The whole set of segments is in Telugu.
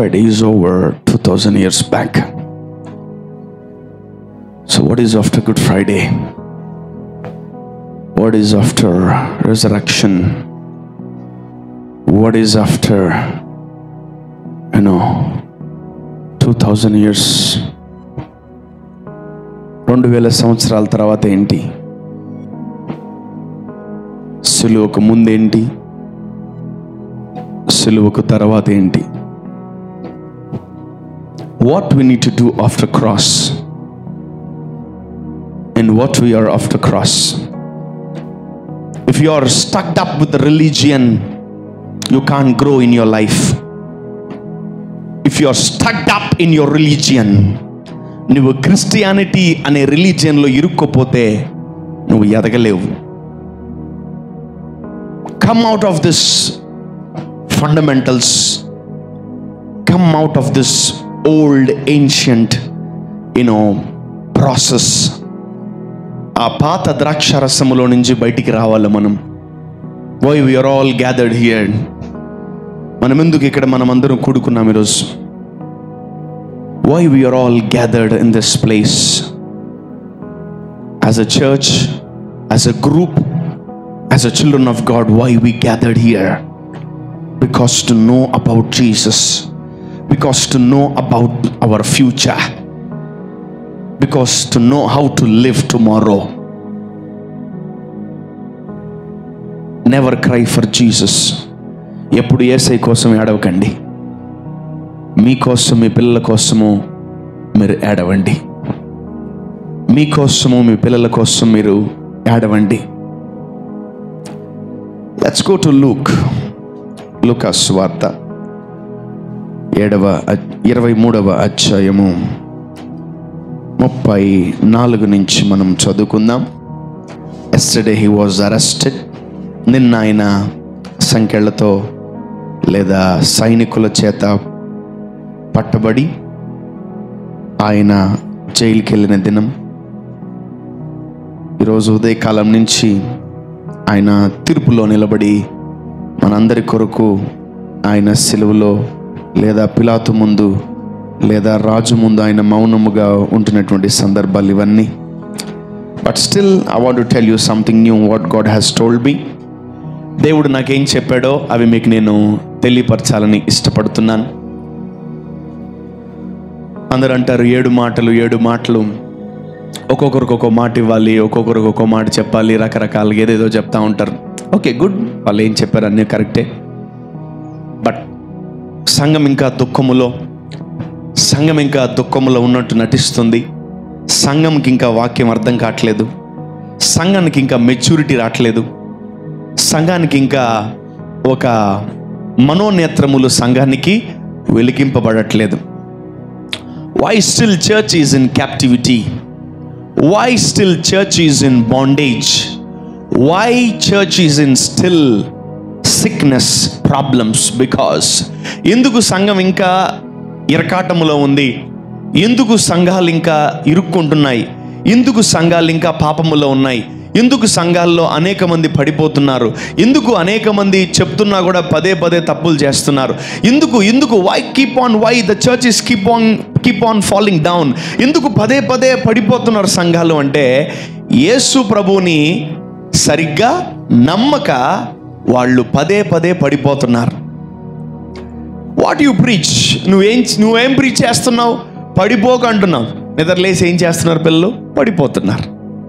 Friday is over 2000 years back. So what is after Good Friday? What is after resurrection? What is after 2000 years? 2000 సంవత్సరాల తర్వాత ఏంటి? సిలువకు ముందేంటి? సిలువకు తర్వాత ఏంటి? What we need to do after cross and what we are after cross. If you are stuck up with the religion, you can't grow in your life. If you are stuck up in your religion, నువ్వు క్రిస్టియానిటీ అనే రిలీజియన్లో ఇరుక్కుపోతే నువ్వు ఎదగలేవు. Come out of this fundamentals. Come out of this old ancient process. ఆ పాత ద్రాక్షారసములో నుంచి బయటికి రావాలి మనం. Why we are all gathered here? మనం ఎందుకు ఇక్కడ మనమందరం కూడుకున్నాం ఈరోజు? Why we are all gathered in this place as a church, as a group, as a children of God? Why we gathered here? Because to know about Jesus, because to know about our future, because to know how to live tomorrow. Never cry for Jesus. ఎప్పుడు యేసయ్య కోసం ఏడవకండి. మీకోసం, మీ పిల్లల కోసము మీరు ఏడవండి. మీకోసము, మీ పిల్లల కోసం మీరు ఏడవండి. లెట్స్ గో టు లూకాసు వార్త 23వ అధ్యాయము 34 నుంచి మనం చదువుకుందాం. Yesterday he was arrested. నిన్న ఆయన సంకెళ్లతో లేదా సైనికుల చేత పట్టబడి ఆయన జైలుకి వెళ్ళిన దినం. ఈరోజు ఉదయకాలం నుంచి ఆయన తీర్పులో నిలబడి మనందరి కొరకు ఆయన సిలువలో లేదా పిలాతు ముందు లేదా రాజు ముందు ఆయన మౌనముగా ఉంటున్నటువంటి సందర్భాలు ఇవన్నీ. But still I want to tell you something new what God has told me. దేవుడు నాకేం చెప్పాడో అవి మీకు నేను తెలియపరచాలని ఇష్టపడుతున్నాను. అందరూ అంటారు 7 మాటలు, ఒక్కొక్కరికి ఒక్కో మాట ఇవ్వాలి, ఒక్కొక్కరికి ఒక్కో మాట చెప్పాలి, రకరకాలుగా ఏదేదో చెప్తా ఉంటారు. ఓకే, గుడ్, వాళ్ళు ఏం చెప్పారు అన్నీ కరెక్టే. బట్ సంఘం ఇంకా దుఃఖములో ఉన్నట్టు నటిస్తుంది. సంఘంకి ఇంకా వాక్యం అర్థం కావట్లేదు. సంఘానికి ఇంకా మెచ్యూరిటీ రావట్లేదు. సంఘానికి ఇంకా ఒక మనోనేత్రములు సంఘానికి వెలిగింపబడట్లేదు. Why still church is in captivity? Why still church is in bondage? Why church is in still sickness problems? Because ఎందుకు సంఘం ఇంకా ఇరకాటములో ఉంది? ఎందుకు సంఘాలు ఇంకా ఇరుక్కుంటున్నాయి? ఎందుకు సంఘాలు ఇంకా పాపములో ఉన్నాయి? ఎందుకు సంఘాల్లో అనేక మంది పడిపోతున్నారు? ఎందుకు అనేక మంది చెప్తున్నా కూడా పదే తప్పులు చేస్తున్నారు? ఎందుకు why the churches keep on falling down? ఎందుకు పదే పడిపోతున్నారు సంఘాలు అంటే యేసు ప్రభువుని సరిగ్గా నమ్మక వాళ్ళు పదే పడిపోతున్నారు. What you preach? నువ్వేం ప్రీచ్ చేస్తున్నావు? పడిపోక అంటున్నావు. నిద్రలేసి ఏం చేస్తున్నారు పిల్లలు? పడిపోతున్నారు.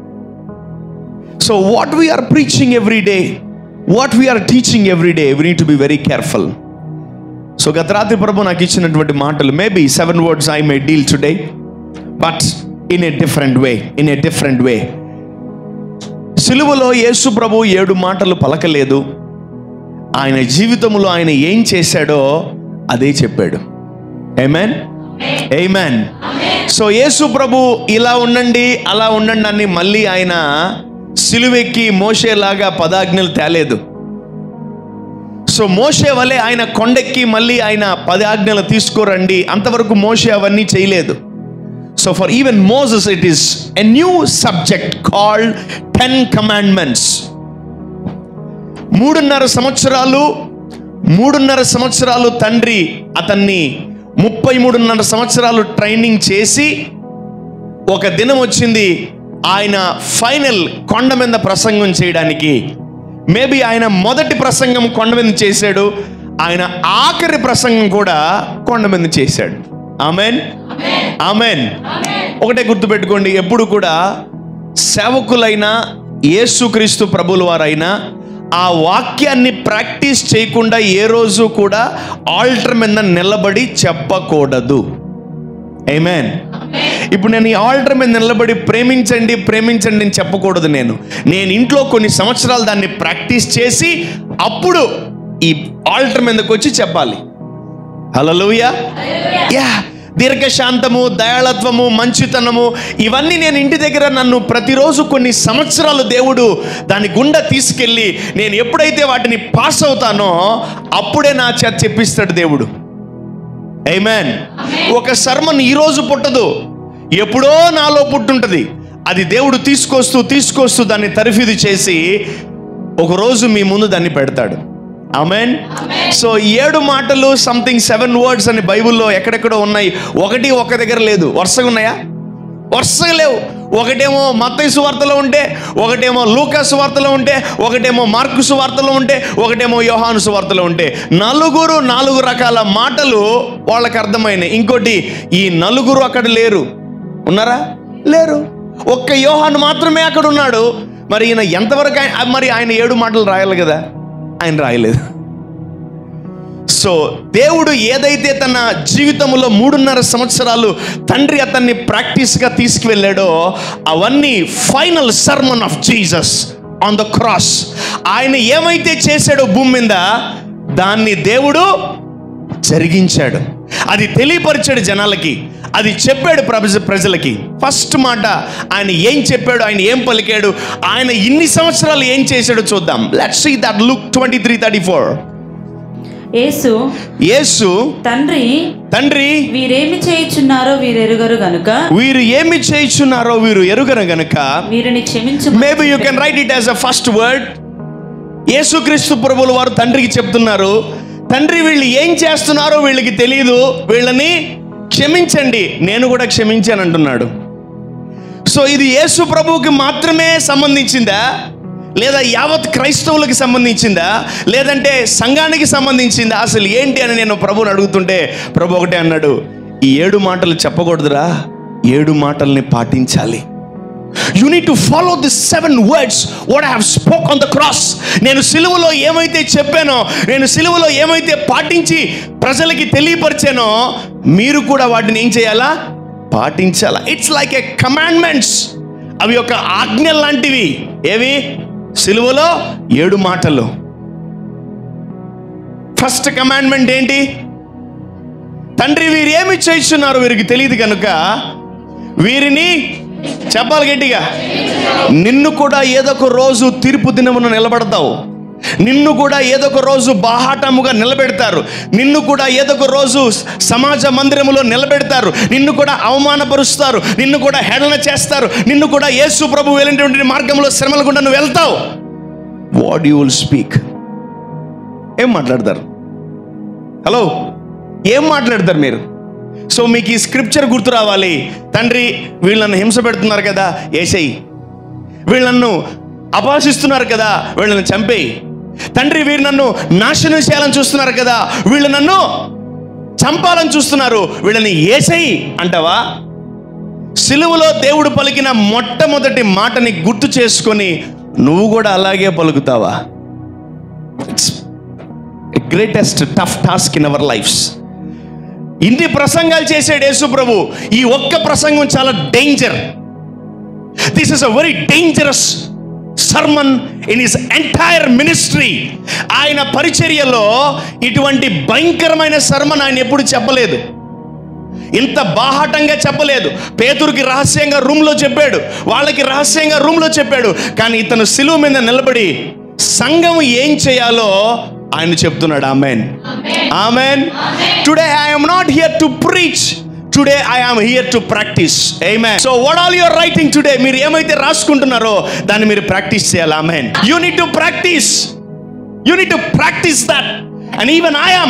So what we are preaching every day, what we are teaching every day, we need to be very careful. So గత రాత్రి ప్రభు నాకు ఇచ్చినటువంటి మాటలు, maybe 7 words I may deal today, but in a different way. సిలువలో యేసు ప్రభు 7 మాటలు పలకలేదు. ఆయన జీవితంలో ఆయన ఏం చేశాడో అదే చెప్పాడు. ఆమేన్, ఆమేన్. సో యేసు ప్రభు ఇలా ఉండండి, అలా ఉండండి అని మళ్ళీ ఆయన సిలువెక్కి మోషేలాగా 10 ఆజ్ఞలు తేలేదు. సో మోషే వలె ఆయన కొండెక్కి మళ్ళీ ఆయన 10 ఆజ్ఞలు తీసుకోరండి, అంతవరకు మోషే అవన్నీ చేయలేదు. So for even Moses it is a new subject called 10 commandments. 3.5 సంవత్సరాలు తండ్రి అతన్ని 33.5 సంవత్సరాలు ట్రైనింగ్ చేసి ఒక దినం వచ్చింది ఆయన ఫైనల్ కొండ మీద ప్రసంగం చేయడానికి. మేబీ ఆయన మొదటి ప్రసంగం కొండ మీద చేశాడు, ఆయన ఆఖరి ప్రసంగం కూడా కొండ మీద చేశాడు. ఆమెన్, ఆమెన్. ఒకటే గుర్తుపెట్టుకోండి, ఎప్పుడు కూడా సేవకులైనా యేసుక్రీస్తు ప్రభుల వారైనా ఆ వాక్యాన్ని ప్రాక్టీస్ చేయకుండా ఏ రోజు కూడా ఆల్టర్ మీద నిలబడి చెప్పకూడదు. ఆమేన్. ఇప్పుడు నేను ఈ ఆల్టర్ మీద నిలబడి ప్రేమించండి ప్రేమించండి అని చెప్పకూడదు. నేను ఇంట్లో కొన్ని సంవత్సరాలు దాన్ని ప్రాక్టీస్ చేసి అప్పుడు ఈ ఆల్టర్ మీదకి వచ్చి చెప్పాలి. హల్లెలూయా. యా. దీర్ఘశాంతము, దయాళత్వము, మంచితనము, ఇవన్నీ నేను ఇంటి దగ్గర నన్ను ప్రతిరోజు కొన్ని సంవత్సరాలు దేవుడు దాని గుండా తీసుకెళ్ళి నేను ఎప్పుడైతే వాటిని పాస్ అవుతానో అప్పుడే నా చేత చెప్పిస్తాడు దేవుడు. ఆమేన్. ఒక సర్మన్ ఈరోజు పుట్టదు, ఎప్పుడో నాలో పుట్టుంటది. అది దేవుడు తీసుకొస్తూ దాన్ని తరిఫీదు చేసి ఒకరోజు మీ ముందు దాన్ని పెడతాడు. ఆమేన్. సో 7 మాటలు సంథింగ్ 7 words అని బైబిల్లో ఎక్కడెక్కడో ఉన్నాయి. ఒకటి ఒక దగ్గర లేదు. వరుసగా ఉన్నాయా? వరుసగా లేవు. ఒకటేమో మత్తయి సువార్తలో ఉంటే, ఒకటేమో లూకా సువార్తలో ఉంటే, ఒకటేమో మార్కు సువార్తలో ఉంటే, ఒకటేమో యోహాను సువార్తలో ఉంటే. 4 రకాల మాటలు వాళ్ళకి అర్థమైనాయి. ఇంకోటి, ఈ 4 అక్కడ లేరు. ఉన్నారా? లేరు. ఒక్క యోహాను మాత్రమే అక్కడ ఉన్నాడు. మరి ఈయన ఎంతవరకు మరి ఆయన 7 మాటలు రాయాలి కదా, ఆయన రాయలేదు. సో దేవుడు ఏదైతే తన జీవితంలో 3.5 సంవత్సరాలు తండ్రి అతన్ని ప్రాక్టీస్గా తీసుకువెళ్ళాడో అవన్నీ final sermon of Jesus on the cross. ఆయన ఏమైతే చేశాడో భూమి మీద దాన్ని దేవుడు జరిగించాడు. అది తెలియపరిచాడు జనాలకి, అది చెప్పాడు ప్రజలకి. ఫస్ట్ మాట ఆయన ఏం చెప్పాడు, ఆయన ఏం పలికాడు, ఆయన ఇన్ని సంవత్సరాలు ఏం చేశాడో చూద్దాం. Let's see that. లుక్ 23:34. యేసు తండ్రి వీరేమి చేయుచున్నారో వీరు ఎరుగరు గనుక వీరిని క్షమించు. Maybe you can write it as a first word. యేసుక్రీస్తు ప్రభువుల వారు తండ్రికి చెప్తున్నారు, తండ్రి వీళ్ళు ఏం చేస్తున్నారో వీళ్ళకి తెలియదు, వీళ్ళని క్షమించండి, నేను కూడా క్షమించాను అంటున్నాడు. సో ఇది యేసు ప్రభువుకి మాత్రమే సంబంధించిందా, లేదా యావత్ క్రైస్తవులకి సంబంధించిందా, లేదంటే సంఘానికి సంబంధించిందా, అసలు ఏంటి అని నేను ప్రభువుని అడుగుతుంటే ప్రభు ఒకటే అన్నాడు, ఈ 7 మాటలు చెప్పకూడదురా, 7 మాటల్ని పాటించాలి. You need to follow the 7 words what I have spoke on the cross. నేను సిలువలో ఏమైతే చెప్పానో, నేను సిలువలో ఏమైతే పాటించి ప్రజలకి తెలియపరిచానో మీరు కూడా వాటిని ఏం చేయాలా, పాటించాలా. It's like a commandments. అవి ఒక ఆజ్ఞ లాంటివి. ఏవి? సిలువలో 7 మాటలు. ఫస్ట్ కమాండ్మెంట్ ఏంటి? తండ్రి వీరు ఏమి చేస్తున్నారు వీరికి తెలియదు కనుక వీరిని చెప్పాలి గట్టిగా. నిన్ను కూడా ఏదొక రోజు తీర్పు దినమున నిలబడతావు, నిన్ను కూడా ఏదొక రోజు బాహాటముగా నిలబెడతారు, నిన్ను కూడా ఏదొక రోజు సమాజ మందిరములో నిలబెడతారు, నిన్ను కూడా అవమానపరుస్తారు, నిన్ను కూడా హేళన చేస్తారు, నిన్ను కూడా యేసు ప్రభు వెళ్ళినటువంటి మార్గంలో శ్రమల గుండా నువ్వు వెళ్తావు. What you will speak? ఏం మాట్లాడతారు? హలో, ఏం మాట్లాడతారు మీరు? సో మీకు ఈ స్క్రిప్చర్ గుర్తు రావాలి. తండ్రి వీళ్ళను హింస పెడుతున్నారు కదా, ఏసేయి. వీళ్ళను అపహసిస్తున్నారు కదా, వీళ్ళని చంపేయి. తండ్రి వీరు నన్ను నాశనం చేయాలని చూస్తున్నారు కదా, వీళ్ళు నన్ను చంపాలని చూస్తున్నారు, వీళ్ళని ఏసేయి అంటావా? సిలువలో దేవుడు పలికిన మొట్టమొదటి మాటని గుర్తు చేసుకొని నువ్వు కూడా అలాగే పలుకుతావా? It's greatest tough task in our lifes. ఇన్ని ప్రసంగాలు చేశాడు యేసు ప్రభు, ఈ ఒక్క ప్రసంగం చాలా danger. This is a very dangerous sermon in his entire ministry. ఆయన పరిచర్యలో ఇటువంటి భయంకరమైన సర్మన్ ఆయన ఎప్పుడు చెప్పలేదు, ఇంత బాహాటంగా చెప్పలేదు. పేతురుకి రహస్యంగా రూమ్లో చెప్పాడు, వాళ్ళకి రహస్యంగా రూమ్లో చెప్పాడు. కానీ ఇతను సిలువ మీద నిలబడి సంఘం ఏం చేయాలో ఆయన చెప్తున్నాడు. ఆమేన్, ఆమేన్. Today I am not here to preach, today I am here to practice. ఆమేన్. So what all you are writing today, మీరు ఏమైతే రాసుకుంటున్నారో దాన్ని మీరు ప్రాక్టీస్ చేయాలి. ఆమేన్. You need to practice, you need to practice that. And even I am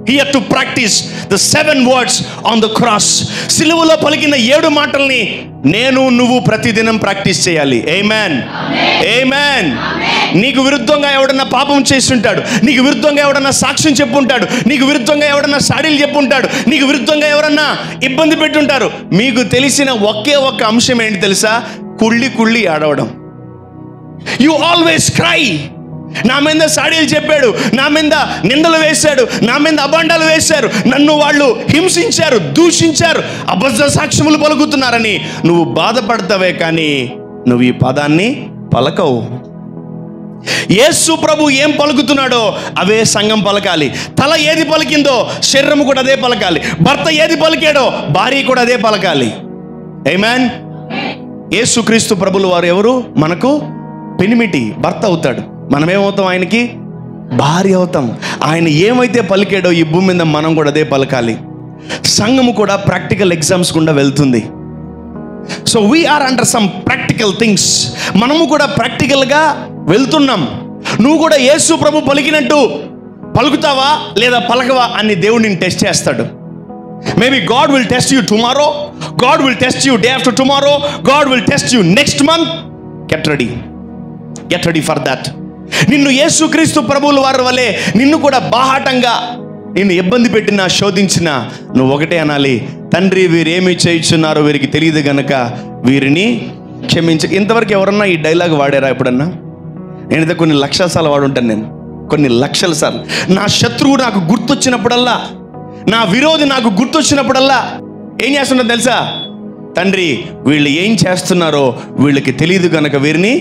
He had to practice the 7 words on the cross. సిలువలో పలికిన 7 మాటల్ని నేను నువ్వు ప్రతిదినం ప్రాక్టీస్ చేయాలి. ఆమేన్, ఆమేన్. నీకు విరుద్ధంగా ఎవడన్నా పాపం చేస్తుంటాడు, నీకు విరుద్ధంగా ఎవడన్నా సాక్ష్యం చెప్పుంటాడు, నీకు విరుద్ధంగా ఎవడన్నా సాడీలు చెప్పుంటాడు, నీకు విరుద్ధంగా ఎవరన్నా ఇబ్బంది పెట్టుంటారు. మీకు తెలిసిన ఒకే ఒక్క అంశం ఏంటి తెలుసా? కుళ్ళి కుళ్ళి ఏడవడం. You always cry. నా మీద సాడీలు చెప్పాడు, నా మీద నిందలు వేశాడు, నా మీద అబాండాలు వేశారు, నన్ను వాళ్ళు హింసించారు, దూషించారు, అబద్ధ సాక్ష్యములు పలుకుతున్నారని నువ్వు బాధపడతావే కానీ నువ్వు ఈ పదాన్ని పలకవు. యేసు ప్రభు ఏం పలుకుతున్నాడో అవే సంఘం పలకాలి. తల ఏది పలికిందో శరీరం కూడా అదే పలకాలి. భర్త ఏది పలికాడో భార్య కూడా అదే పలకాలి. ఆమేన్. యేసుక్రీస్తు ప్రభులు వారు ఎవరు? మనకు పెనిమిటి, భర్త అవుతాడు. మనమేమవుతాం? ఆయనకి భార్య అవుతాం. ఆయన ఏమైతే పలికాడో ఈ భూమి మీద మనం కూడా అదే పలకాలి. సంఘము కూడా ప్రాక్టికల్ ఎగ్జామ్స్ గుండా వెళ్తుంది. So we are under some practical things. మనము కూడా ప్రాక్టికల్గా వెళ్తున్నాం. నువ్వు కూడా యేసు ప్రభు పలికినట్టు పలుకుతావా లేదా పలకవా అని దేవుడు నిన్ను టెస్ట్ చేస్తాడు. Maybe God will test you tomorrow, God will test you day after tomorrow, God will test you next month. Get ready for that. నిన్ను యేసుక్రీస్తు ప్రభువుల వారి వలె నిన్ను కూడా బాహాటంగా నిన్ను ఇబ్బంది పెట్టినా శోధించినా నువ్వు ఒకటే అనాలి, తండ్రి వీరేమి చేయుచున్నారో వీరికి తెలియదు గనక వీరిని క్షమించ. ఇంతవరకు ఎవరన్నా ఈ డైలాగ్ వాడారా ఎప్పుడన్నా? నేనైతే కొన్ని లక్షల సార్లు వాడుంటాను. నేను కొన్ని లక్షల సార్లు. నా శత్రువు నాకు గుర్తొచ్చినప్పుడల్లా, నా విరోధి నాకు గుర్తొచ్చినప్పుడల్లా ఏం చేస్తున్నా తెలుసా? తండ్రి వీళ్ళు ఏం చేస్తున్నారో వీళ్ళకి తెలియదు గనక వీరిని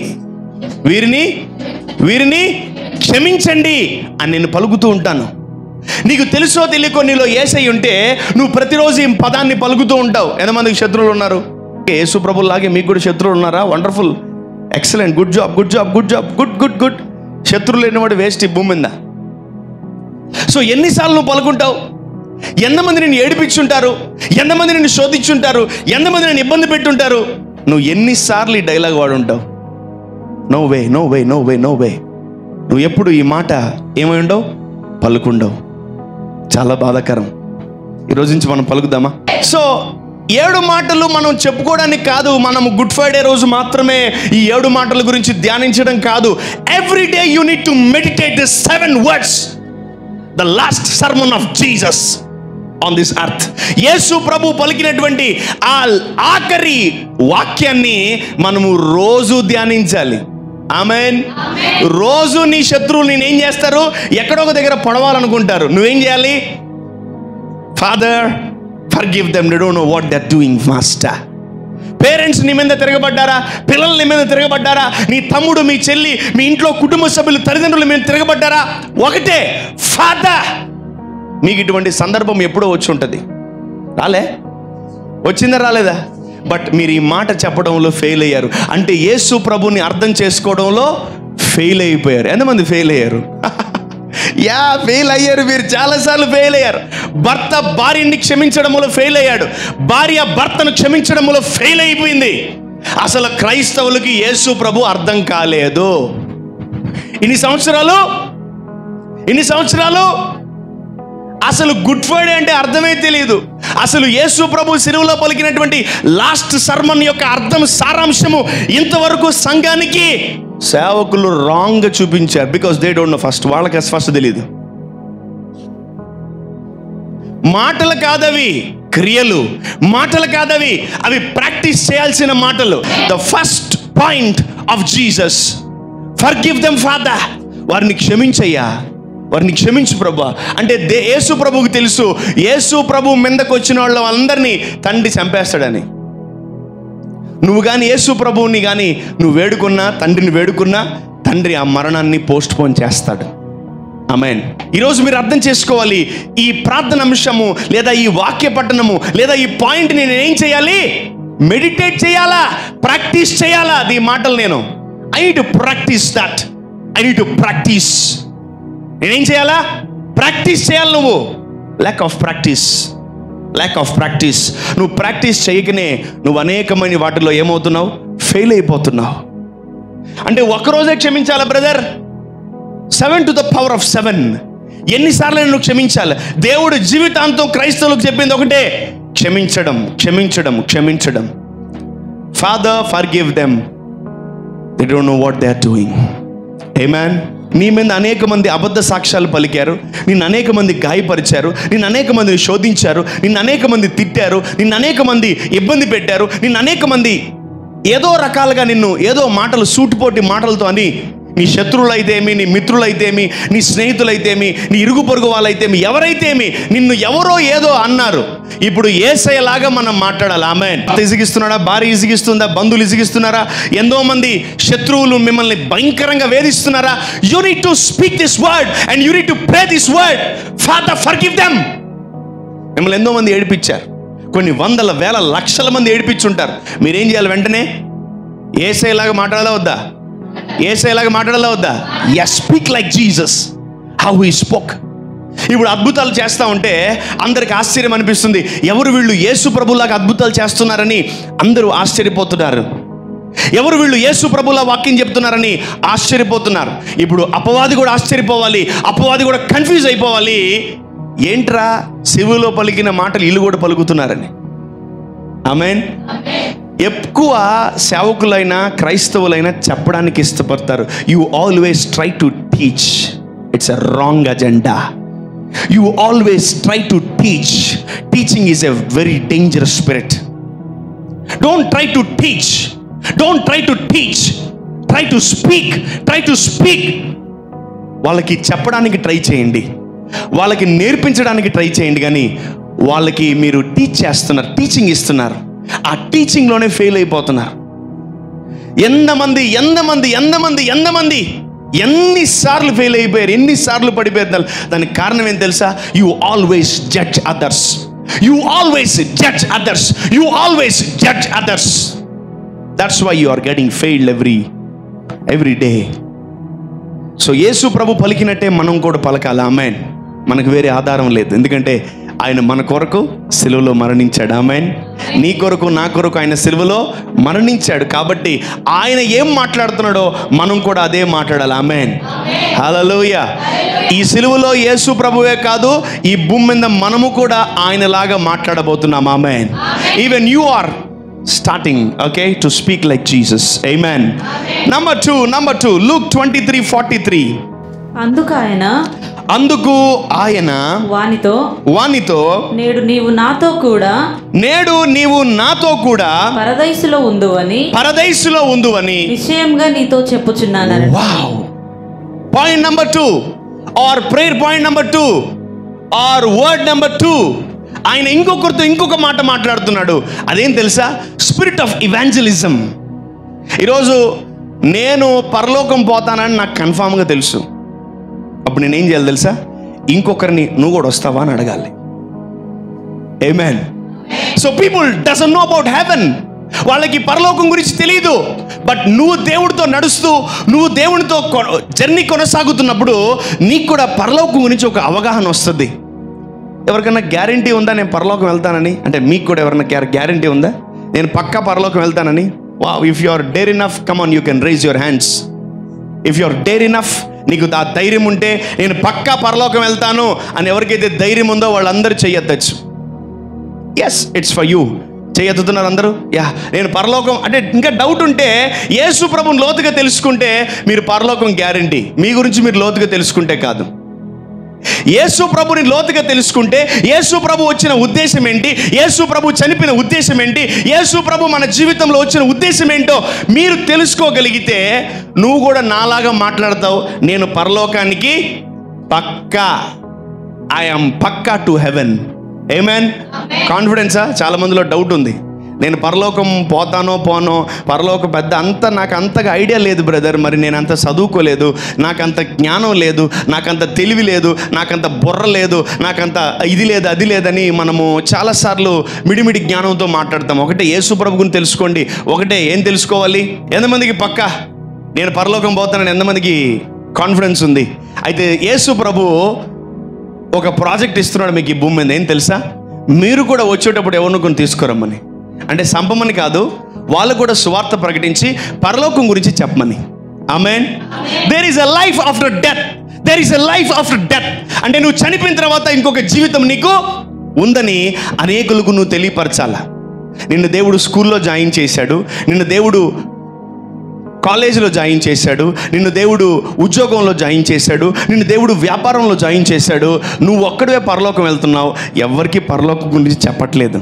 క్షమించండి అని నేను పలుకుతూ ఉంటాను. నీకు తెలుసో తెలియకో నీలో యేసయ్య ఉంటే నువ్వు ప్రతిరోజు ఈ పదాన్ని పలుకుతూ ఉంటావు. ఎంతమందికి శత్రువులు ఉన్నారు? యేసు ప్రభులాగే మీకు కూడా శత్రువులు ఉన్నారా? Wonderful, excellent, good job, good job, good job, good good good. శత్రువులు లేనివాడు వేస్ట్ ఈ భూమి మీద. సో ఎన్నిసార్లు నువ్వు పలుకుంటావు? ఎంతమంది నేను ఏడిపించుంటారు, ఎంతమంది నేను శోధించుంటారు, ఎంతమంది నేను ఇబ్బంది పెట్టుంటారు. నువ్వు ఎన్నిసార్లు ఈ డైలాగ్ వాడుంటావు? No way, no way, no way, no way. నువ్వు ఎప్పుడు ఈ మాట ఏమై ఉండవు? పలుకుండవు. చాలా బాధాకరం. ఈరోజు నుంచి మనం పలుకుదామా? సో 7 మాటలు మనం చెప్పుకోవడానికి కాదు, మనము గుడ్ ఫ్రైడే రోజు మాత్రమే ఈ 7 మాటల గురించి ధ్యానించడం కాదు. Every day you need to meditate the 7 words, the last sermon of Jesus on this earth. యేసు ప్రభు పలికినటువంటి ఆ ఆఖరి వాక్యాన్ని మనము రోజు ధ్యానించాలి. ఆమేన్. రోజు నీ శత్రువులు నేనేం చేస్తారు? ఎక్కడో ఒక దగ్గర పొడవాలనుకుంటారు. నువ్వేం చేయాలి? Father forgive them, they don't know what they are doing master. Parents నీ మీద తిరగబడ్డారా? పిల్లలు నీ మీద తిరగబడ్డారా? నీ తమ్ముడు, మీ చెల్లి, మీ ఇంట్లో కుటుంబ సభ్యులు, తల్లిదండ్రుల మీద తిరగబడ్డారా? ఒకటే, ఫాదర్. మీకు ఇటువంటి సందర్భం ఎప్పుడో వచ్చి ఉంటుంది. వచ్చిందా? రాలేదా? బట్ మీరు ఈ మాట చెప్పడంలో ఫెయిల్ అయ్యారు. అంటే యేసు ప్రభుని అర్థం చేసుకోవడంలో ఫెయిల్ అయిపోయారు. ఎంతమంది ఫెయిల్ అయ్యారు? ఫెయిల్ అయ్యారు. మీరు చాలాసార్లు ఫెయిల్ అయ్యారు. భర్త భార్యని క్షమించడంలో ఫెయిల్ అయ్యాడు, భార్య భర్తను క్షమించడంలో ఫెయిల్ అయిపోయింది. అసలు క్రైస్తవులకి యేసు ప్రభు అర్థం కాలేదు. ఇన్ని సంవత్సరాలు అసలు గుడ్ ఫ్రైడే అంటే అర్థమే తెలియదు. అసలు యేసు ప్రభు సిలువలో పలికినటువంటి లాస్ట్ సర్మన్ యొక్క అర్థం, సారాంశము ఇంతవరకు సంఘానికి సేవకులు రాంగ్ చూపించారు. Because they don't know first. వాళ్ళకి ఫస్ట్ తెలియదు. మాటలు కాదవి, క్రియలు. మాటలు కాదవి, అవి ప్రాక్టీస్ చేయాల్సిన మాటలు. The first point of Jesus, forgive them father. వారిని క్షమించయ్యా, వారిని క్షమించు ప్రభా. అంటే యేసు ప్రభువుకి తెలుసు, యేసు ప్రభు మీదకు వచ్చిన వాళ్ళందరినీ తండ్రి చంపేస్తాడని. నువ్వు కానీ యేసు ప్రభువుని కానీ నువ్వు వేడుకున్నా, తండ్రిని వేడుకున్నా, తండ్రి ఆ మరణాన్ని పోస్ట్ పోన్ చేస్తాడు. ఆమేన్. ఈరోజు మీరు అర్థం చేసుకోవాలి, ఈ ప్రార్థన అంశము లేదా ఈ వాక్య పఠనము లేదా ఈ పాయింట్ నేను ఏం చేయాలి? మెడిటేట్ చేయాలా, ప్రాక్టీస్ చేయాలా? ఈ మాటలు నేను I need to practice that. I need to practice. నేనేం చేయాలా? ప్రాక్టీస్ చేయాలి. నువ్వు ల్యాక్ ఆఫ్ ప్రాక్టీస్. నువ్వు ప్రాక్టీస్ చేయకనే నువ్వు అనేకమైన వాటిలో ఏమవుతున్నావు? ఫెయిల్ అయిపోతున్నావు. అంటే ఒక్కరోజే క్షమించాలా brother? 7 to the power of 7. ఎన్నిసార్లు నువ్వు క్షమించాలి? దేవుడు జీవితాంతం క్రైస్తవులకు చెప్పింది ఒకటే, క్షమించడం, క్షమించడం, క్షమించడం. Father forgive them, they don't know what they are doing. ఆమేన్. నీ మీద అనేక మంది అబద్ధ సాక్ష్యాలు పలికారు, నిన్ను అనేక మంది గాయపరిచారు, నిన్ను అనేక మందిని శోధించారు, నిన్ను అనేక మంది తిట్టారు, నిన్ను అనేక మంది ఇబ్బంది పెట్టారు, నిన్ను అనేక మంది ఏదో రకాలుగా నిన్ను ఏదో మాటలు సూటిపోటి మాటలతో అని, నీ శత్రువులైతేమి, నీ మిత్రులైతేమి, నీ స్నేహితులైతేమి, నీ ఇరుగు పొరుగు వాళ్ళైతేమి, ఎవరైతేమి నిన్ను ఎవరో ఏదో అన్నారు. ఇప్పుడు యేసయ్యలాగా మనం మాట్లాడాలి. ఆమేన్. ఇసిగిస్తున్నాడా? భార్య ఇసిగిస్తుందా? బంధువులు ఇసిగిస్తున్నారా? ఎంతో మంది శత్రువులు మిమ్మల్ని భయంకరంగా వేధిస్తున్నారా? You need to speak this word and you need to pray this word. Father forgive them. మిమ్మల్ని ఎంతో మంది ఏడిపించారు, కొన్ని వందల వేల లక్షల మంది ఏడిపించుంటారు. మీరేం చేయాలి? వెంటనే యేసయ్యలాగా మాట్లాడాలా వద్దా? యేసయ్యలాగా మాట్లాడాలా వద్దా? Yes, speak like Jesus, how he spoke. ఇప్పుడు అద్భుతాలు చేస్తూ ఉంటే అందరికి ఆశ్చర్యం అనిపిస్తుంది. ఎవరు వీళ్ళు యేసు ప్రభులాగా అద్భుతాలు చేస్తున్నారని అందరూ ఆశ్చర్యపోతున్నారు. ఎవరు వీళ్ళు యేసు ప్రభులా వాక్యం చెప్తున్నారని ఆశ్చర్యపోతున్నారు. ఇప్పుడు అపవాది కూడా ఆశ్చర్యపోవాలి, అపవాది కూడా కన్ఫ్యూజ్ అయిపోవాలి. ఏంట్రా శివులో పలికిన మాటలు వీళ్ళు కూడా పలుకుతున్నారని. ఆమేన్. ఎక్కువ సేవకులైనా క్రైస్తవులైనా చెప్పడానికి ఇష్టపడతారు. You always try to teach. It's a wrong agenda. You always try to teach. Teaching is a very dangerous spirit. Don't try to teach, don't try to teach, try to speak, try to speak. వాళ్ళకి చెప్పడానికి ట్రై చేయండి, వాళ్ళకి నేర్పించడానికి ట్రై చేయండి, కానీ వాళ్ళకి మీరు టీచ్ చేస్తున్నారు, టీచింగ్ ఇస్తున్నారు, ఆ టీచింగ్లోనే ఫెయిల్ అయిపోతున్నారు. ఎంతమంది ఎన్నిసార్లు ఫెయిల్ అయిపోయారు, ఎన్నిసార్లు పడిపోతున్నారు. దానికి కారణం ఏం తెలుసా? You always judge others, you always judge others, you always judge others. That's why you are getting failed every day. So Yesu ప్రభు పలికినట్టే మనం కూడా పలకాలి. ఆమేన్. మనకు వేరే ఆధారం లేదు, ఎందుకంటే ఆయన మన కొరకు సిలువలో మరణించాడు. ఆమేన్. నీ కొరకు నా కొరకు ఆయన సిలువలో మరణించాడు. కాబట్టి ఆయన ఏం మాట్లాడుతున్నాడో మనం కూడా అదే మాట్లాడాలి. ఆమేన్. హల్లెలూయా. ఈ సిలువలో యేసు ప్రభువే కాదు, ఈ భూమి మీద మనము కూడా ఆయనలాగా మాట్లాడబోతున్నాం. Amen. Even you are starting, okay, to speak like Jesus. Amen. Number two, Luke 23:43. అందుకు ఆయన వానితో నేడు నీవు నాతో కూడా పరదైసులో ఉందువని నిశ్చయంగా నీతో చెప్పుచున్నాను. Wow. Point number 2 or prayer point number 2 or word number 2. ఆయన ఇంకొకరితో ఇంకొక మాట మాట్లాడుతున్నాడు. అదేం తెలుసా? Spirit of evangelism. ఈరోజు నేను పరలోకం పోతానని నాకు కన్ఫామ్గా తెలుసు. అప్పుడు నేనేం చేయాలి తెలుసా? ఇంకొకరిని నువ్వు కూడా వస్తావా అని అడగాలి. Amen. So people doesn't know about heaven. వాళ్ళకి పరలోకం గురించి తెలియదు. బట్ నువ్వు దేవుడితో నడుస్తూ, నువ్వు దేవునితో జర్నీ కొనసాగుతున్నప్పుడు నీకు కూడా పరలోకం గురించి ఒక అవగాహన వస్తుంది. ఎవరికైనా గ్యారంటీ ఉందా నేను పరలోకం వెళ్తానని? అంటే మీకు కూడా ఎవరైనా గ్యారంటీ ఉందా నేను పక్కా పరలోకం వెళ్తానని? Wow, if you are dare enough, come on, you can raise your hands. If you are dare enough, నీకు ఆ ధైర్యం ఉంటే నేను పక్కా పరలోకం వెళ్తాను అని ఎవరికైతే ధైర్యం ఉందో వాళ్ళందరూ చెయ్యొచ్చు. Yes, it's for you. చెయ్యెత్తుతున్నారు అందరూ. యా, నేను పరలోకం అంటే ఇంకా డౌట్ ఉంటే యేసు ప్రభుని లోతుగా తెలుసుకుంటే మీరు పరలోకం గ్యారంటీ. మీ గురించి మీరు లోతుగా తెలుసుకుంటే కాదు. యేసు ప్రభుని లోతుగా తెలుసుకుంటే యేసు ప్రభు వచ్చిన ఉద్దేశం ఏంటి, యేసు ప్రభు చనిపోయిన ఉద్దేశం ఏంటి, యేసు ప్రభు మన జీవితంలో వచ్చిన ఉద్దేశం ఏంటో మీరు తెలుసుకోగలిగితే నువ్వు కూడా నాలాగా మాట్లాడతావు. నేను పరలోకానికి పక్కా, ఐఎమ్ పక్కా టు హెవెన్. ఆమేన్. కాన్ఫిడెన్సా? చాలా మందిలో డౌట్ ఉంది. నేను పరలోకం పోతానో పోనో, పరలోకం పెద్ద అంత నాకు అంతగా ఐడియా లేదు బ్రదర్, మరి నేను అంత చదువుకోలేదు, నాకంత జ్ఞానం లేదు, నాకంత తెలివి లేదు, నాకంత బుర్ర లేదు, నాకంత ఇది లేదు అది లేదని మనము చాలాసార్లు మిడిమిడి జ్ఞానంతో మాట్లాడతాం. ఒకటే యేసు ప్రభువుని తెలుసుకోండి. ఒకటే ఏం తెలుసుకోవాలి? ఎంతమందికి పక్కా నేను పరలోకం పోతానని ఎంతమందికి కాన్ఫిడెన్స్ ఉంది? అయితే యేసు ప్రభు ఒక ప్రాజెక్ట్ ఇస్తున్నాడు మీకు ఈ భూమి మీద. ఏం తెలుసా? మీరు కూడా వచ్చేటప్పుడు ఎవరిని కొన్ని తీసుకురమ్మని, అంటే సంపమని కాదు, వాళ్ళు కూడా సువార్త ప్రకటించి పరలోకం గురించి చెప్పమని. Amen. There is a life after death. There is a life after death. అంటే నువ్వు చనిపోయిన తర్వాత ఇంకొక జీవితం నీకు ఉందని అనేకులకు నువ్వు తెలియపరచాలా. నిన్ను దేవుడు స్కూల్లో జాయిన్ చేశాడు, నిన్ను దేవుడు కాలేజీలో జాయిన్ చేశాడు, నిన్ను దేవుడు ఉద్యోగంలో జాయిన్ చేశాడు, నిన్ను దేవుడు వ్యాపారంలో జాయిన్ చేశాడు. నువ్వు ఒక్కడే పరలోకం వెళ్తున్నావు, ఎవరికి పరలోకం గురించి చెప్పట్లేదు.